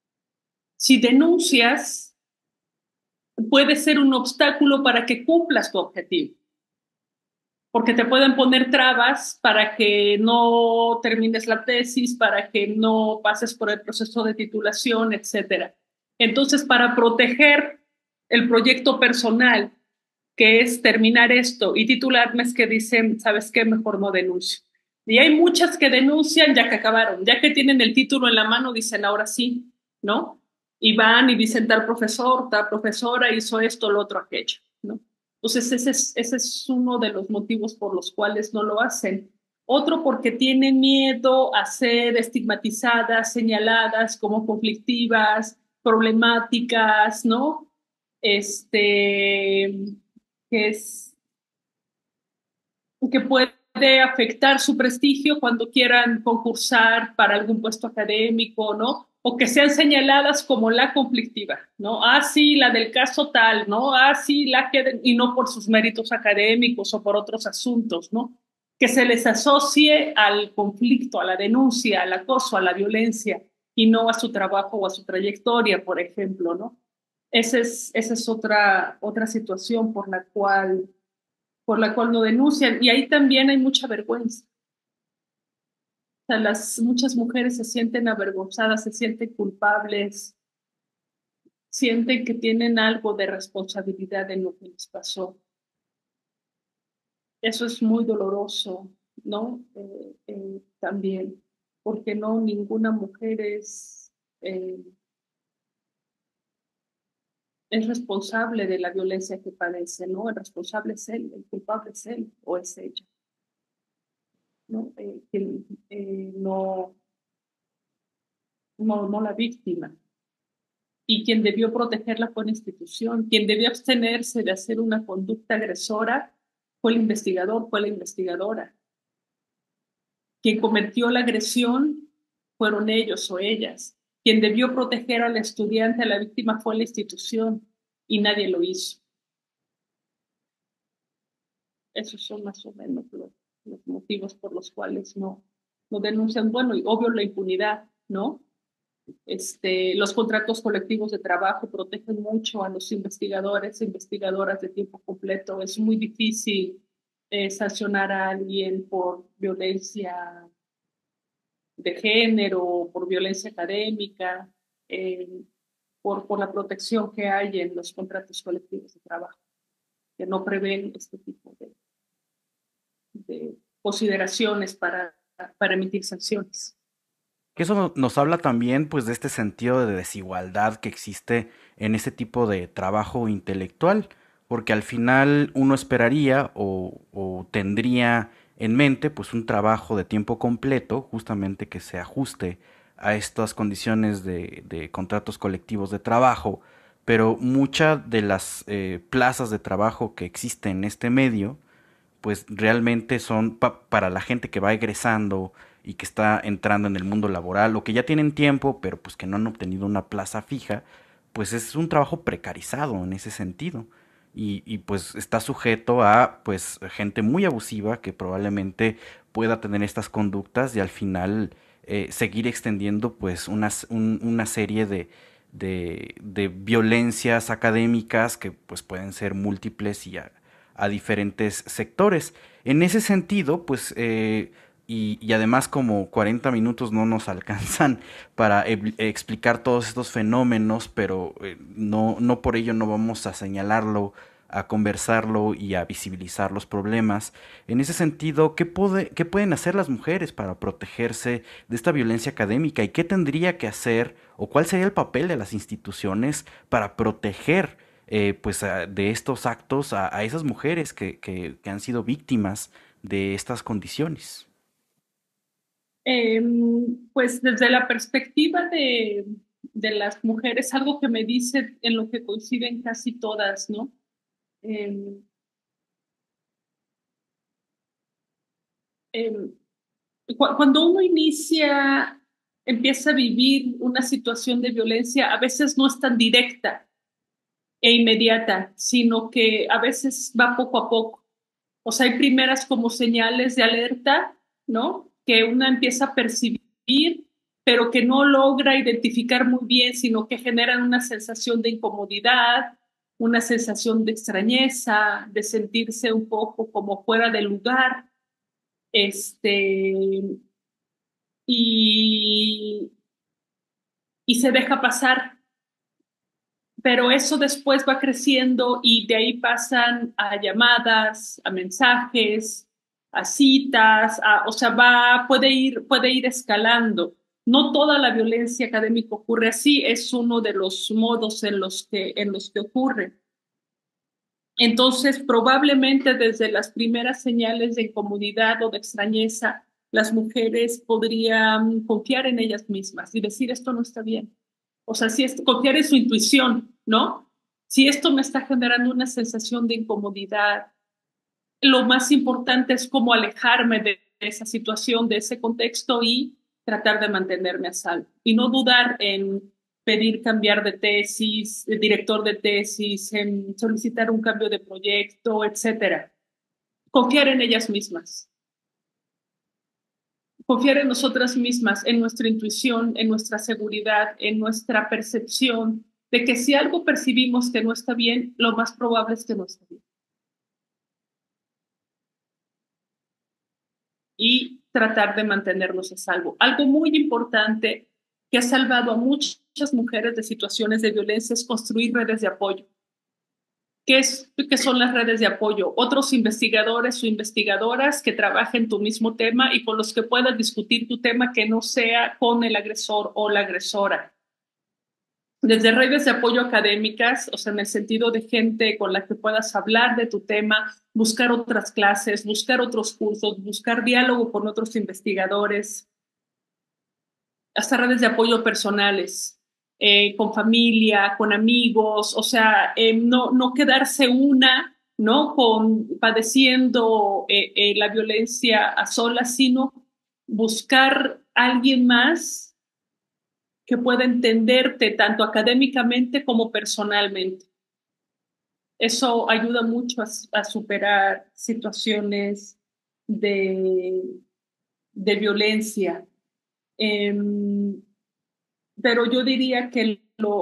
si denuncias, puede ser un obstáculo para que cumplas tu objetivo. Porque te pueden poner trabas para que no termines la tesis, para que no pases por el proceso de titulación, etcétera. Entonces, para proteger el proyecto personal, que es terminar esto y titularme, es que dicen, ¿sabes qué? Mejor no denuncio. Y hay muchas que denuncian ya que acabaron, ya que tienen el título en la mano, dicen, ahora sí, ¿no? Y van y dicen, tal profesor, tal profesora hizo esto, lo otro, aquello, ¿no? Entonces, ese es uno de los motivos por los cuales no lo hacen. Otro porque tienen miedo a ser estigmatizadas, señaladas como conflictivas, problemáticas, ¿no? Que que puede afectar su prestigio cuando quieran concursar para algún puesto académico, ¿no? O que sean señaladas como la conflictiva, ¿no? Ah, sí, la del caso tal, ¿no? Ah, sí, la que... Y no por sus méritos académicos o por otros asuntos, ¿no? Que se les asocie al conflicto, a la denuncia, al acoso, a la violencia, y no a su trabajo o a su trayectoria, por ejemplo, ¿no? Esa es otra situación por la cual no denuncian. Y ahí también hay mucha vergüenza. O sea, muchas mujeres se sienten avergonzadas, se sienten culpables, sienten que tienen algo de responsabilidad en lo que les pasó. Eso es muy doloroso, ¿no? También, porque no, ninguna mujer es responsable de la violencia que padece, ¿no? El responsable es él, el culpable es él o es ella, ¿no? No la víctima. Y quien debió protegerla fue la institución. Quien debió abstenerse de hacer una conducta agresora fue el investigador, fue la investigadora. Quien cometió la agresión fueron ellos o ellas. Quien debió proteger al estudiante, a la víctima, fue la institución y nadie lo hizo. Esos son más o menos los motivos por los cuales no denuncian. Bueno, y obvio la impunidad, ¿no? Los contratos colectivos de trabajo protegen mucho a los investigadores e investigadoras de tiempo completo. Es muy difícil sancionar a alguien por violencia de género, por violencia académica, por la protección que hay en los contratos colectivos de trabajo, que no prevén este tipo de consideraciones para emitir sanciones. Que eso nos habla también pues de este sentido de desigualdad que existe en ese tipo de trabajo intelectual, porque al final uno esperaría o tendría en mente pues un trabajo de tiempo completo, justamente que se ajuste a estas condiciones de contratos colectivos de trabajo, pero muchas de las plazas de trabajo que existen en este medio pues realmente son para la gente que va egresando y que está entrando en el mundo laboral o que ya tienen tiempo, pero pues que no han obtenido una plaza fija, pues es un trabajo precarizado en ese sentido. Y pues está sujeto a pues gente muy abusiva que probablemente pueda tener estas conductas y al final seguir extendiendo pues una serie de violencias académicas que pues pueden ser múltiples y a diferentes sectores. En ese sentido, pues, y además como 40 minutos no nos alcanzan para explicar todos estos fenómenos, pero no por ello no vamos a señalarlo, a conversarlo y a visibilizar los problemas. En ese sentido, qué pueden hacer las mujeres para protegerse de esta violencia académica y qué tendría que hacer o cuál sería el papel de las instituciones para proteger pues de estos actos a esas mujeres que han sido víctimas de estas condiciones? Pues desde la perspectiva de las mujeres, algo que me dice en lo que coinciden casi todas, ¿no? Em, em, Cuando uno empieza a vivir una situación de violencia, a veces no es tan directa e inmediata, sino que a veces va poco a poco. O sea, hay primeras como señales de alerta, ¿no? Que una empieza a percibir, pero que no logra identificar muy bien, sino que generan una sensación de incomodidad, una sensación de extrañeza, de sentirse un poco como fuera de lugar. Este, y, y se deja pasar, pero eso después va creciendo y de ahí pasan a llamadas, a mensajes, a citas, o sea, puede ir escalando. No toda la violencia académica ocurre así, es uno de los modos en los que ocurre. Entonces, probablemente desde las primeras señales de incomodidad o de extrañeza, las mujeres podrían confiar en ellas mismas y decir, esto no está bien. O sea, confiar en su intuición, ¿no? Si esto me está generando una sensación de incomodidad, lo más importante es cómo alejarme de esa situación, de ese contexto y tratar de mantenerme a salvo. Y no dudar en pedir cambiar de tesis, de director de tesis, en solicitar un cambio de proyecto, etcétera. Confiar en ellas mismas. Confiar en nosotras mismas, en nuestra intuición, en nuestra seguridad, en nuestra percepción de que si algo percibimos que no está bien, lo más probable es que no esté bien. Y tratar de mantenernos a salvo. Algo muy importante que ha salvado a muchas mujeres de situaciones de violencia es construir redes de apoyo. ¿Qué son las redes de apoyo? Otros investigadores o investigadoras que trabajen en tu mismo tema y con los que puedas discutir tu tema que no sea con el agresor o la agresora. Desde redes de apoyo académicas, o sea, en el sentido de gente con la que puedas hablar de tu tema, buscar otras clases, buscar otros cursos, buscar diálogo con otros investigadores, hasta redes de apoyo personales, con familia, con amigos, o sea, no quedarse ¿no? Padeciendo la violencia a solas, sino buscar a alguien más que pueda entenderte tanto académicamente como personalmente. Eso ayuda mucho a superar situaciones de violencia. Pero yo diría que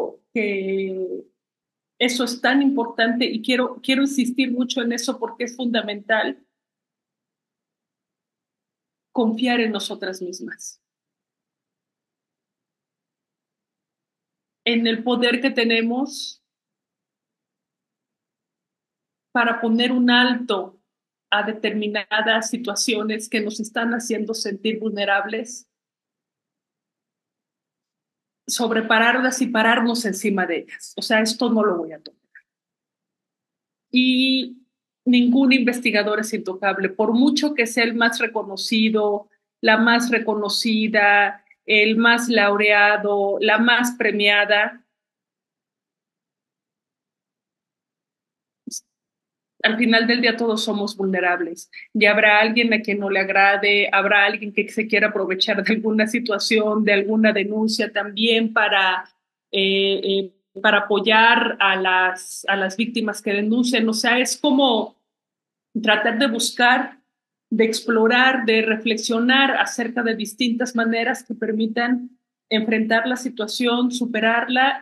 eso es tan importante y quiero insistir mucho en eso porque es fundamental confiar en nosotras mismas, en el poder que tenemos para poner un alto a determinadas situaciones que nos están haciendo sentir vulnerables, sobrepararlas y pararnos encima de ellas. O sea, esto no lo voy a tocar. Y ningún investigador es intocable, por mucho que sea el más reconocido, la más reconocida, el más laureado, la más premiada. Al final del día todos somos vulnerables y habrá alguien a quien no le agrade, habrá alguien que se quiera aprovechar de alguna situación, de alguna denuncia también para apoyar a las víctimas que denuncian. O sea, es como tratar de buscar, de explorar, de reflexionar acerca de distintas maneras que permitan enfrentar la situación, superarla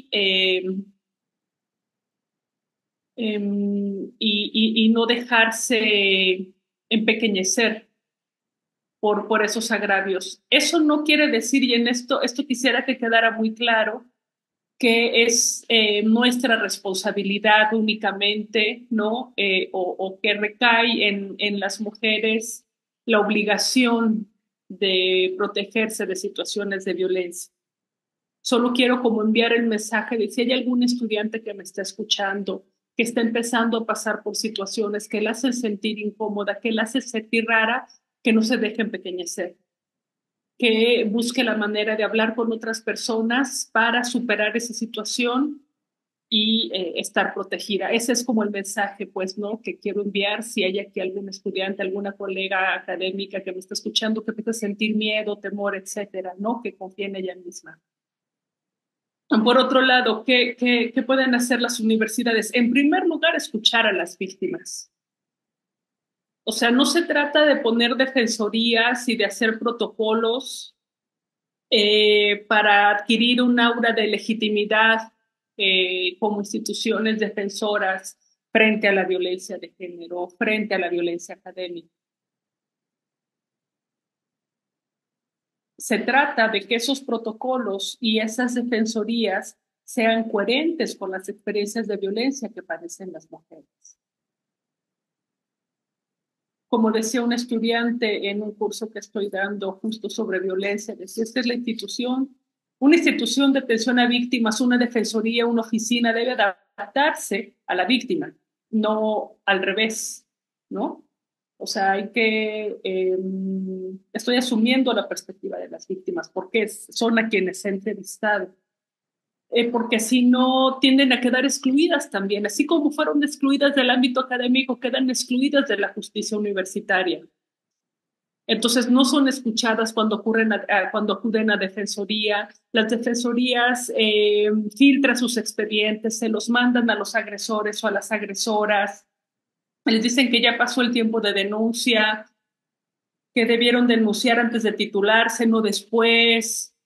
y no dejarse empequeñecer por esos agravios. Eso no quiere decir, y en esto quisiera que quedara muy claro, que es nuestra responsabilidad únicamente, ¿no? O que recae en las mujeres la obligación de protegerse de situaciones de violencia. Solo quiero como enviar el mensaje de si hay algún estudiante que me está escuchando, que está empezando a pasar por situaciones que la hacen sentir incómoda, que la hacen sentir rara, que no se deje empequeñecer, que busque la manera de hablar con otras personas para superar esa situación y estar protegida. Ese es como el mensaje, pues, ¿no? Que quiero enviar si hay aquí algún estudiante, alguna colega académica que me está escuchando, que empiece a sentir miedo, temor, etcétera, ¿no? Que confíe en ella misma. Por otro lado, ¿qué pueden hacer las universidades? En primer lugar, escuchar a las víctimas. O sea, no se trata de poner defensorías y de hacer protocolos para adquirir un aura de legitimidad como instituciones defensoras frente a la violencia de género, frente a la violencia académica. Se trata de que esos protocolos y esas defensorías sean coherentes con las experiencias de violencia que padecen las mujeres. Como decía un estudiante en un curso que estoy dando justo sobre violencia, decía, esta es la institución, una institución de atención a víctimas, una defensoría, una oficina debe adaptarse a la víctima, no al revés, ¿no? O sea, estoy asumiendo la perspectiva de las víctimas porque son a quienes he entrevistado. Porque si no tienden a quedar excluidas también, así como fueron excluidas del ámbito académico, quedan excluidas de la justicia universitaria. Entonces no son escuchadas cuando acuden a defensoría. Las defensorías filtran sus expedientes, se los mandan a los agresores o a las agresoras. Les dicen que ya pasó el tiempo de denuncia, que debieron denunciar antes de titularse, no después.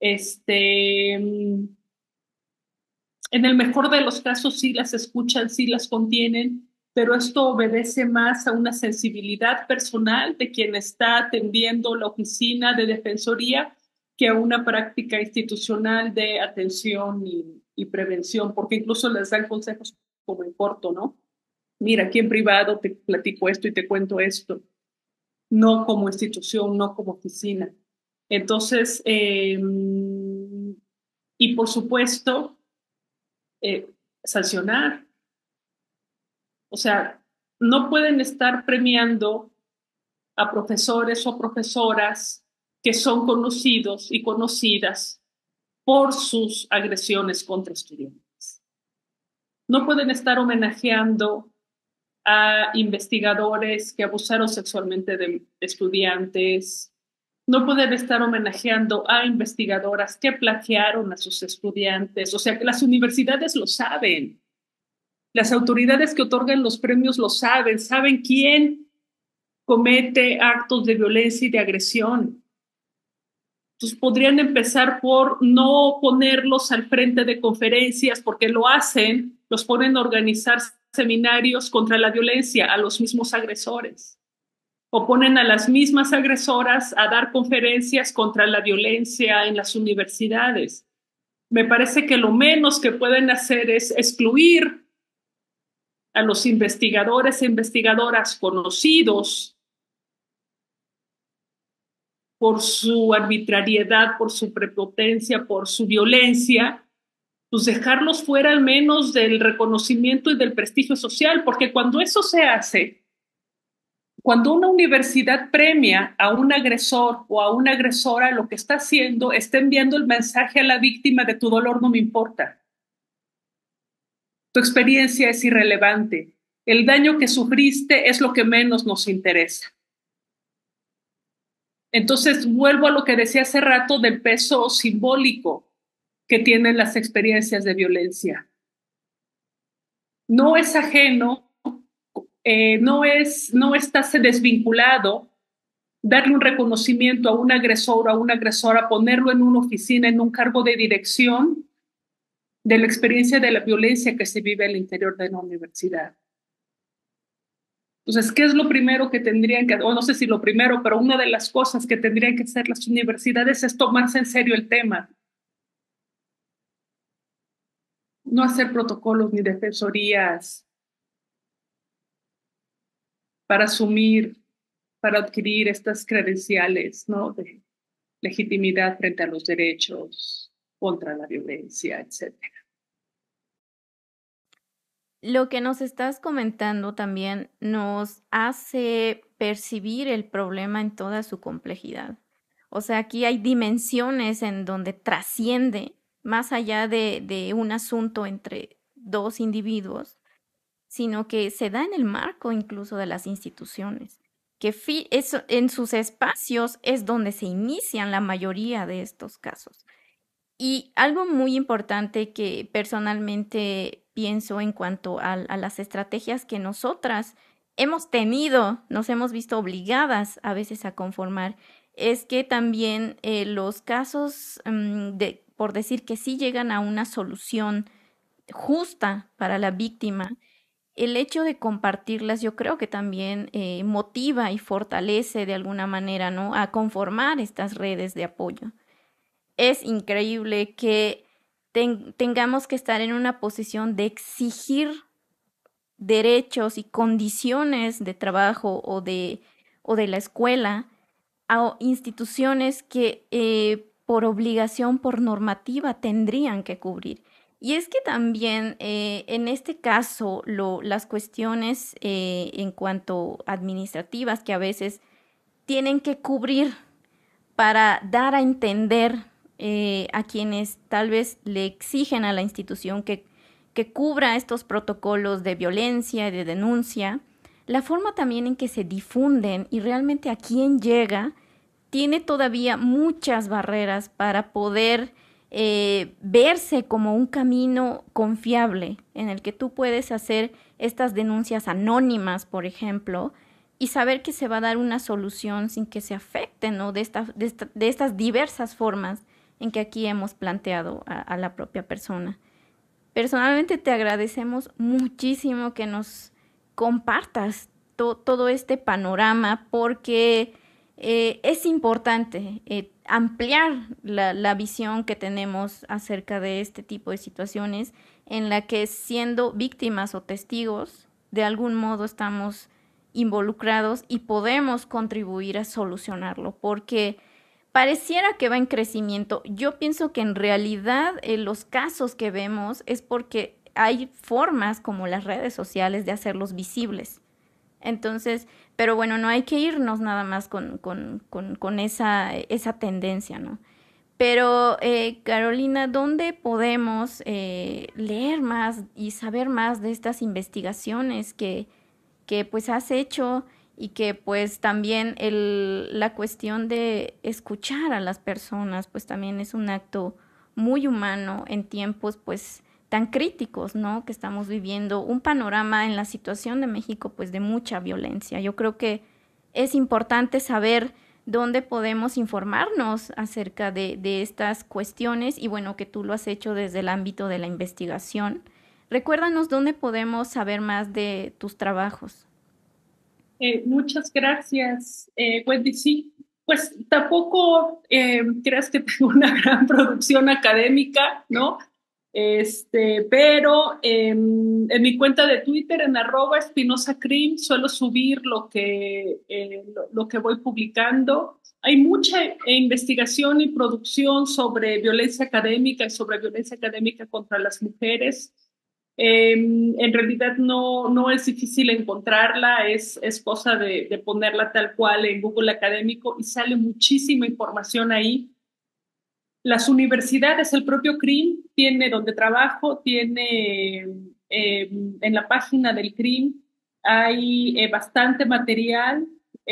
En el mejor de los casos sí las escuchan, sí las contienen, pero esto obedece más a una sensibilidad personal de quien está atendiendo la oficina de defensoría que a una práctica institucional de atención y prevención, porque incluso les dan consejos como en corto, ¿no? Mira, aquí en privado te platico esto y te cuento esto, no como institución, no como oficina. Entonces, y por supuesto, sancionar. O sea, no pueden estar premiando a profesores o profesoras que son conocidos y conocidas por sus agresiones contra estudiantes. No pueden estar homenajeando a investigadores que abusaron sexualmente de estudiantes. No pueden estar homenajeando a investigadoras que plagiaron a sus estudiantes. O sea, que las universidades lo saben. Las autoridades que otorgan los premios lo saben, saben quién comete actos de violencia y de agresión. Entonces podrían empezar por no ponerlos al frente de conferencias, porque lo hacen, los ponen a organizar seminarios contra la violencia a los mismos agresores. O ponen a las mismas agresoras a dar conferencias contra la violencia en las universidades. Me parece que lo menos que pueden hacer es excluir a los investigadores e investigadoras conocidos por su arbitrariedad, por su prepotencia, por su violencia, pues dejarlos fuera al menos del reconocimiento y del prestigio social, porque cuando eso se hace, cuando una universidad premia a un agresor o a una agresora, lo que está haciendo está enviando el mensaje a la víctima de tu dolor no me importa. Tu experiencia es irrelevante. El daño que sufriste es lo que menos nos interesa. Entonces, vuelvo a lo que decía hace rato del peso simbólico que tienen las experiencias de violencia. No es ajeno, no está desvinculado darle un reconocimiento a un agresor o a una agresora, ponerlo en una oficina, en un cargo de dirección de la experiencia de la violencia que se vive al interior de la universidad. Entonces, ¿qué es lo primero que tendrían que, o no sé si lo primero, pero una de las cosas que tendrían que hacer las universidades es tomarse en serio el tema? No hacer protocolos ni defensorías para asumir, para adquirir estas credenciales, ¿no? De legitimidad frente a los derechos, contra la violencia, etcétera. Lo que nos estás comentando también nos hace percibir el problema en toda su complejidad. O sea, aquí hay dimensiones en donde trasciende más allá de un asunto entre dos individuos, sino que se da en el marco incluso de las instituciones, que en sus espacios es donde se inician la mayoría de estos casos. Y algo muy importante que personalmente pienso en cuanto a las estrategias que nosotras hemos tenido, nos hemos visto obligadas a veces a conformar, es que también los casos, por decir que sí llegan a una solución justa para la víctima, el hecho de compartirlas yo creo que también motiva y fortalece de alguna manera, ¿no? A conformar estas redes de apoyo. Es increíble que tengamos que estar en una posición de exigir derechos y condiciones de trabajo o de la escuela a instituciones que por obligación, por normativa, tendrían que cubrir. Y es que también en este caso las cuestiones en cuanto administrativas que a veces tienen que cubrir para dar a entender a quienes tal vez le exigen a la institución que cubra estos protocolos de violencia y de denuncia, la forma también en que se difunden y realmente a quién llega tiene todavía muchas barreras para poder verse como un camino confiable en el que tú puedes hacer estas denuncias anónimas, por ejemplo, y saber que se va a dar una solución sin que se afecten, ¿no? de estas diversas formas en que aquí hemos planteado a la propia persona. Personalmente te agradecemos muchísimo que nos compartas todo este panorama porque es importante ampliar la visión que tenemos acerca de este tipo de situaciones en la que siendo víctimas o testigos, de algún modo estamos involucrados y podemos contribuir a solucionarlo, porque pareciera que va en crecimiento. Yo pienso que en realidad los casos que vemos es porque hay formas como las redes sociales de hacerlos visibles. Entonces, pero bueno, no hay que irnos nada más con esa tendencia, ¿no? Pero, Carolina, ¿dónde podemos leer más y saber más de estas investigaciones que pues has hecho y que pues también la cuestión de escuchar a las personas pues también es un acto muy humano en tiempos pues tan críticos, ¿no? Que estamos viviendo un panorama en la situación de México pues de mucha violencia. Yo creo que es importante saber dónde podemos informarnos acerca de estas cuestiones y bueno, que tú lo has hecho desde el ámbito de la investigación. Recuérdanos dónde podemos saber más de tus trabajos. Muchas gracias, Wendy. Sí, pues tampoco creas que tengo una gran producción académica, ¿no? Pero en mi cuenta de Twitter, en @EspinosaCrim, suelo subir lo que voy publicando. Hay mucha investigación y producción sobre violencia académica y sobre violencia académica contra las mujeres. En realidad no es difícil encontrarla, es cosa de ponerla tal cual en Google Académico y sale muchísima información ahí. Las universidades, el propio CRIM, tiene donde trabajo, tiene en la página del CRIM hay bastante material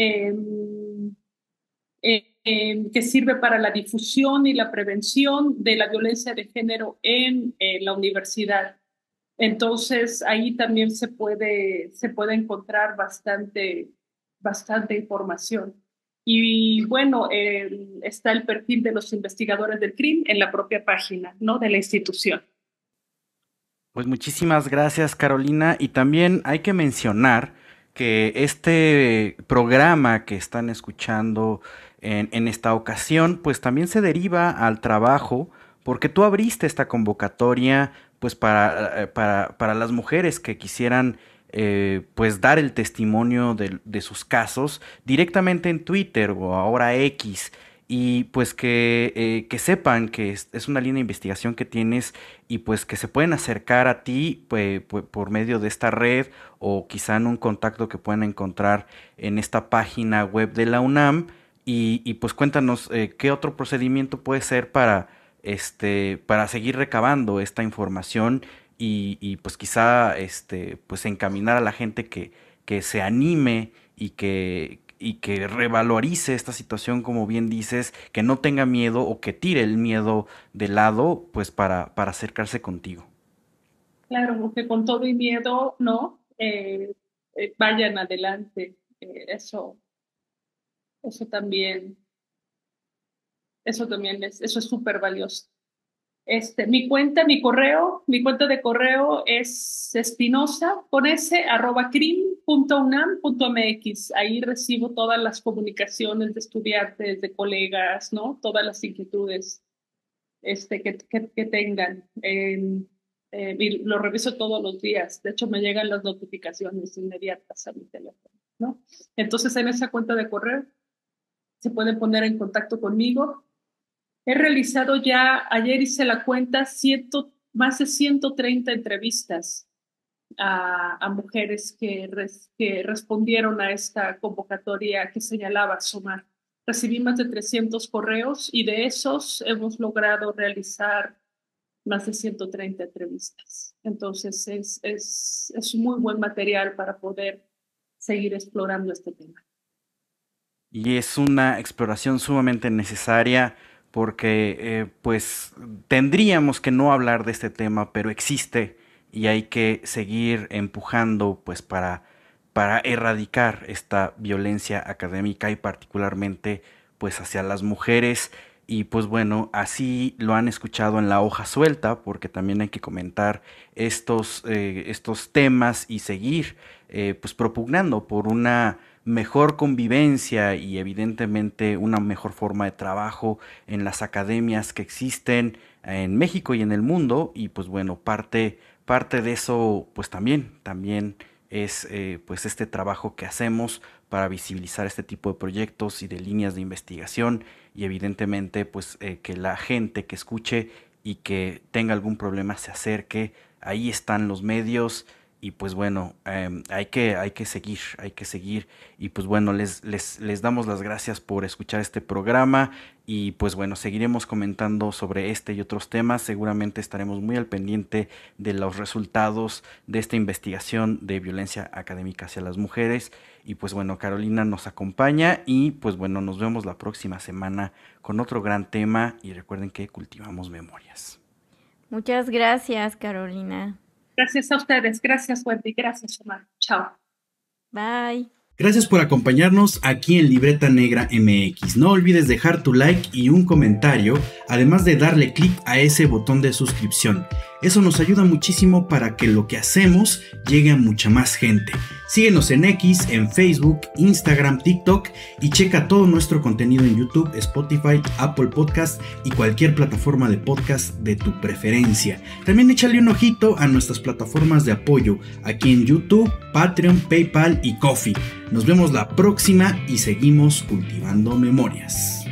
que sirve para la difusión y la prevención de la violencia de género en la universidad. Entonces, ahí también se puede encontrar bastante información. Y bueno, está el perfil de los investigadores del CRIM en la propia página, ¿no?, de la institución. Pues muchísimas gracias, Carolina. Y también hay que mencionar que este programa que están escuchando en esta ocasión, pues también se deriva al trabajo, porque tú abriste esta convocatoria pues para las mujeres que quisieran pues dar el testimonio de sus casos directamente en Twitter o ahora X. Y pues que sepan que es una línea de investigación que tienes y pues que se pueden acercar a ti por medio de esta red o quizá en un contacto que pueden encontrar en esta página web de la UNAM. Y pues cuéntanos qué otro procedimiento puede ser para seguir recabando esta información y pues quizá pues encaminar a la gente que se anime y que revalorice esta situación, como bien dices, que no tenga miedo o que tire el miedo de lado, pues para acercarse contigo. Claro, porque con todo y miedo, ¿no? Vayan adelante. Eso también eso es súper valioso. Mi cuenta de correo es espinosa@crim.unam.mx. Ahí recibo todas las comunicaciones de estudiantes, de colegas, ¿no? Todas las inquietudes que tengan. Y lo reviso todos los días. De hecho, me llegan las notificaciones inmediatas a mi teléfono, ¿no? Entonces, en esa cuenta de correo se pueden poner en contacto conmigo. He realizado ya, ayer hice la cuenta, más de 130 entrevistas a mujeres que respondieron a esta convocatoria que señalaba SOMAR. Recibí más de 300 correos y de esos hemos logrado realizar más de 130 entrevistas. Entonces es muy buen material para poder seguir explorando este tema. Y es una exploración sumamente necesaria porque pues tendríamos que no hablar de este tema, pero existe y hay que seguir empujando pues para erradicar esta violencia académica y particularmente pues hacia las mujeres. Y pues bueno, así lo han escuchado en la hoja suelta, porque también hay que comentar estos temas y seguir pues propugnando por una mejor convivencia y evidentemente una mejor forma de trabajo en las academias que existen en México y en el mundo. Y pues bueno, parte de eso pues también es pues este trabajo que hacemos para visibilizar este tipo de proyectos y de líneas de investigación y evidentemente pues que la gente que escuche y que tenga algún problema se acerque. Ahí están los medios. Y pues bueno, hay que seguir. Y pues bueno, les damos las gracias por escuchar este programa. Y pues bueno, seguiremos comentando sobre este y otros temas. Seguramente estaremos muy al pendiente de los resultados de esta investigación de violencia académica hacia las mujeres. Y pues bueno, Carolina nos acompaña. Y pues bueno, nos vemos la próxima semana con otro gran tema. Y recuerden que cultivamos memorias. Muchas gracias, Carolina. Gracias a ustedes, gracias Wendy, gracias Omar, chao. Bye. Gracias por acompañarnos aquí en Libreta Negra MX. No olvides dejar tu like y un comentario, además de darle clic a ese botón de suscripción. Eso nos ayuda muchísimo para que lo que hacemos llegue a mucha más gente. Síguenos en X, en Facebook, Instagram, TikTok y checa todo nuestro contenido en YouTube, Spotify, Apple Podcast y cualquier plataforma de podcast de tu preferencia. También échale un ojito a nuestras plataformas de apoyo aquí en YouTube, Patreon, PayPal y Ko-fi. Nos vemos la próxima y seguimos cultivando memorias.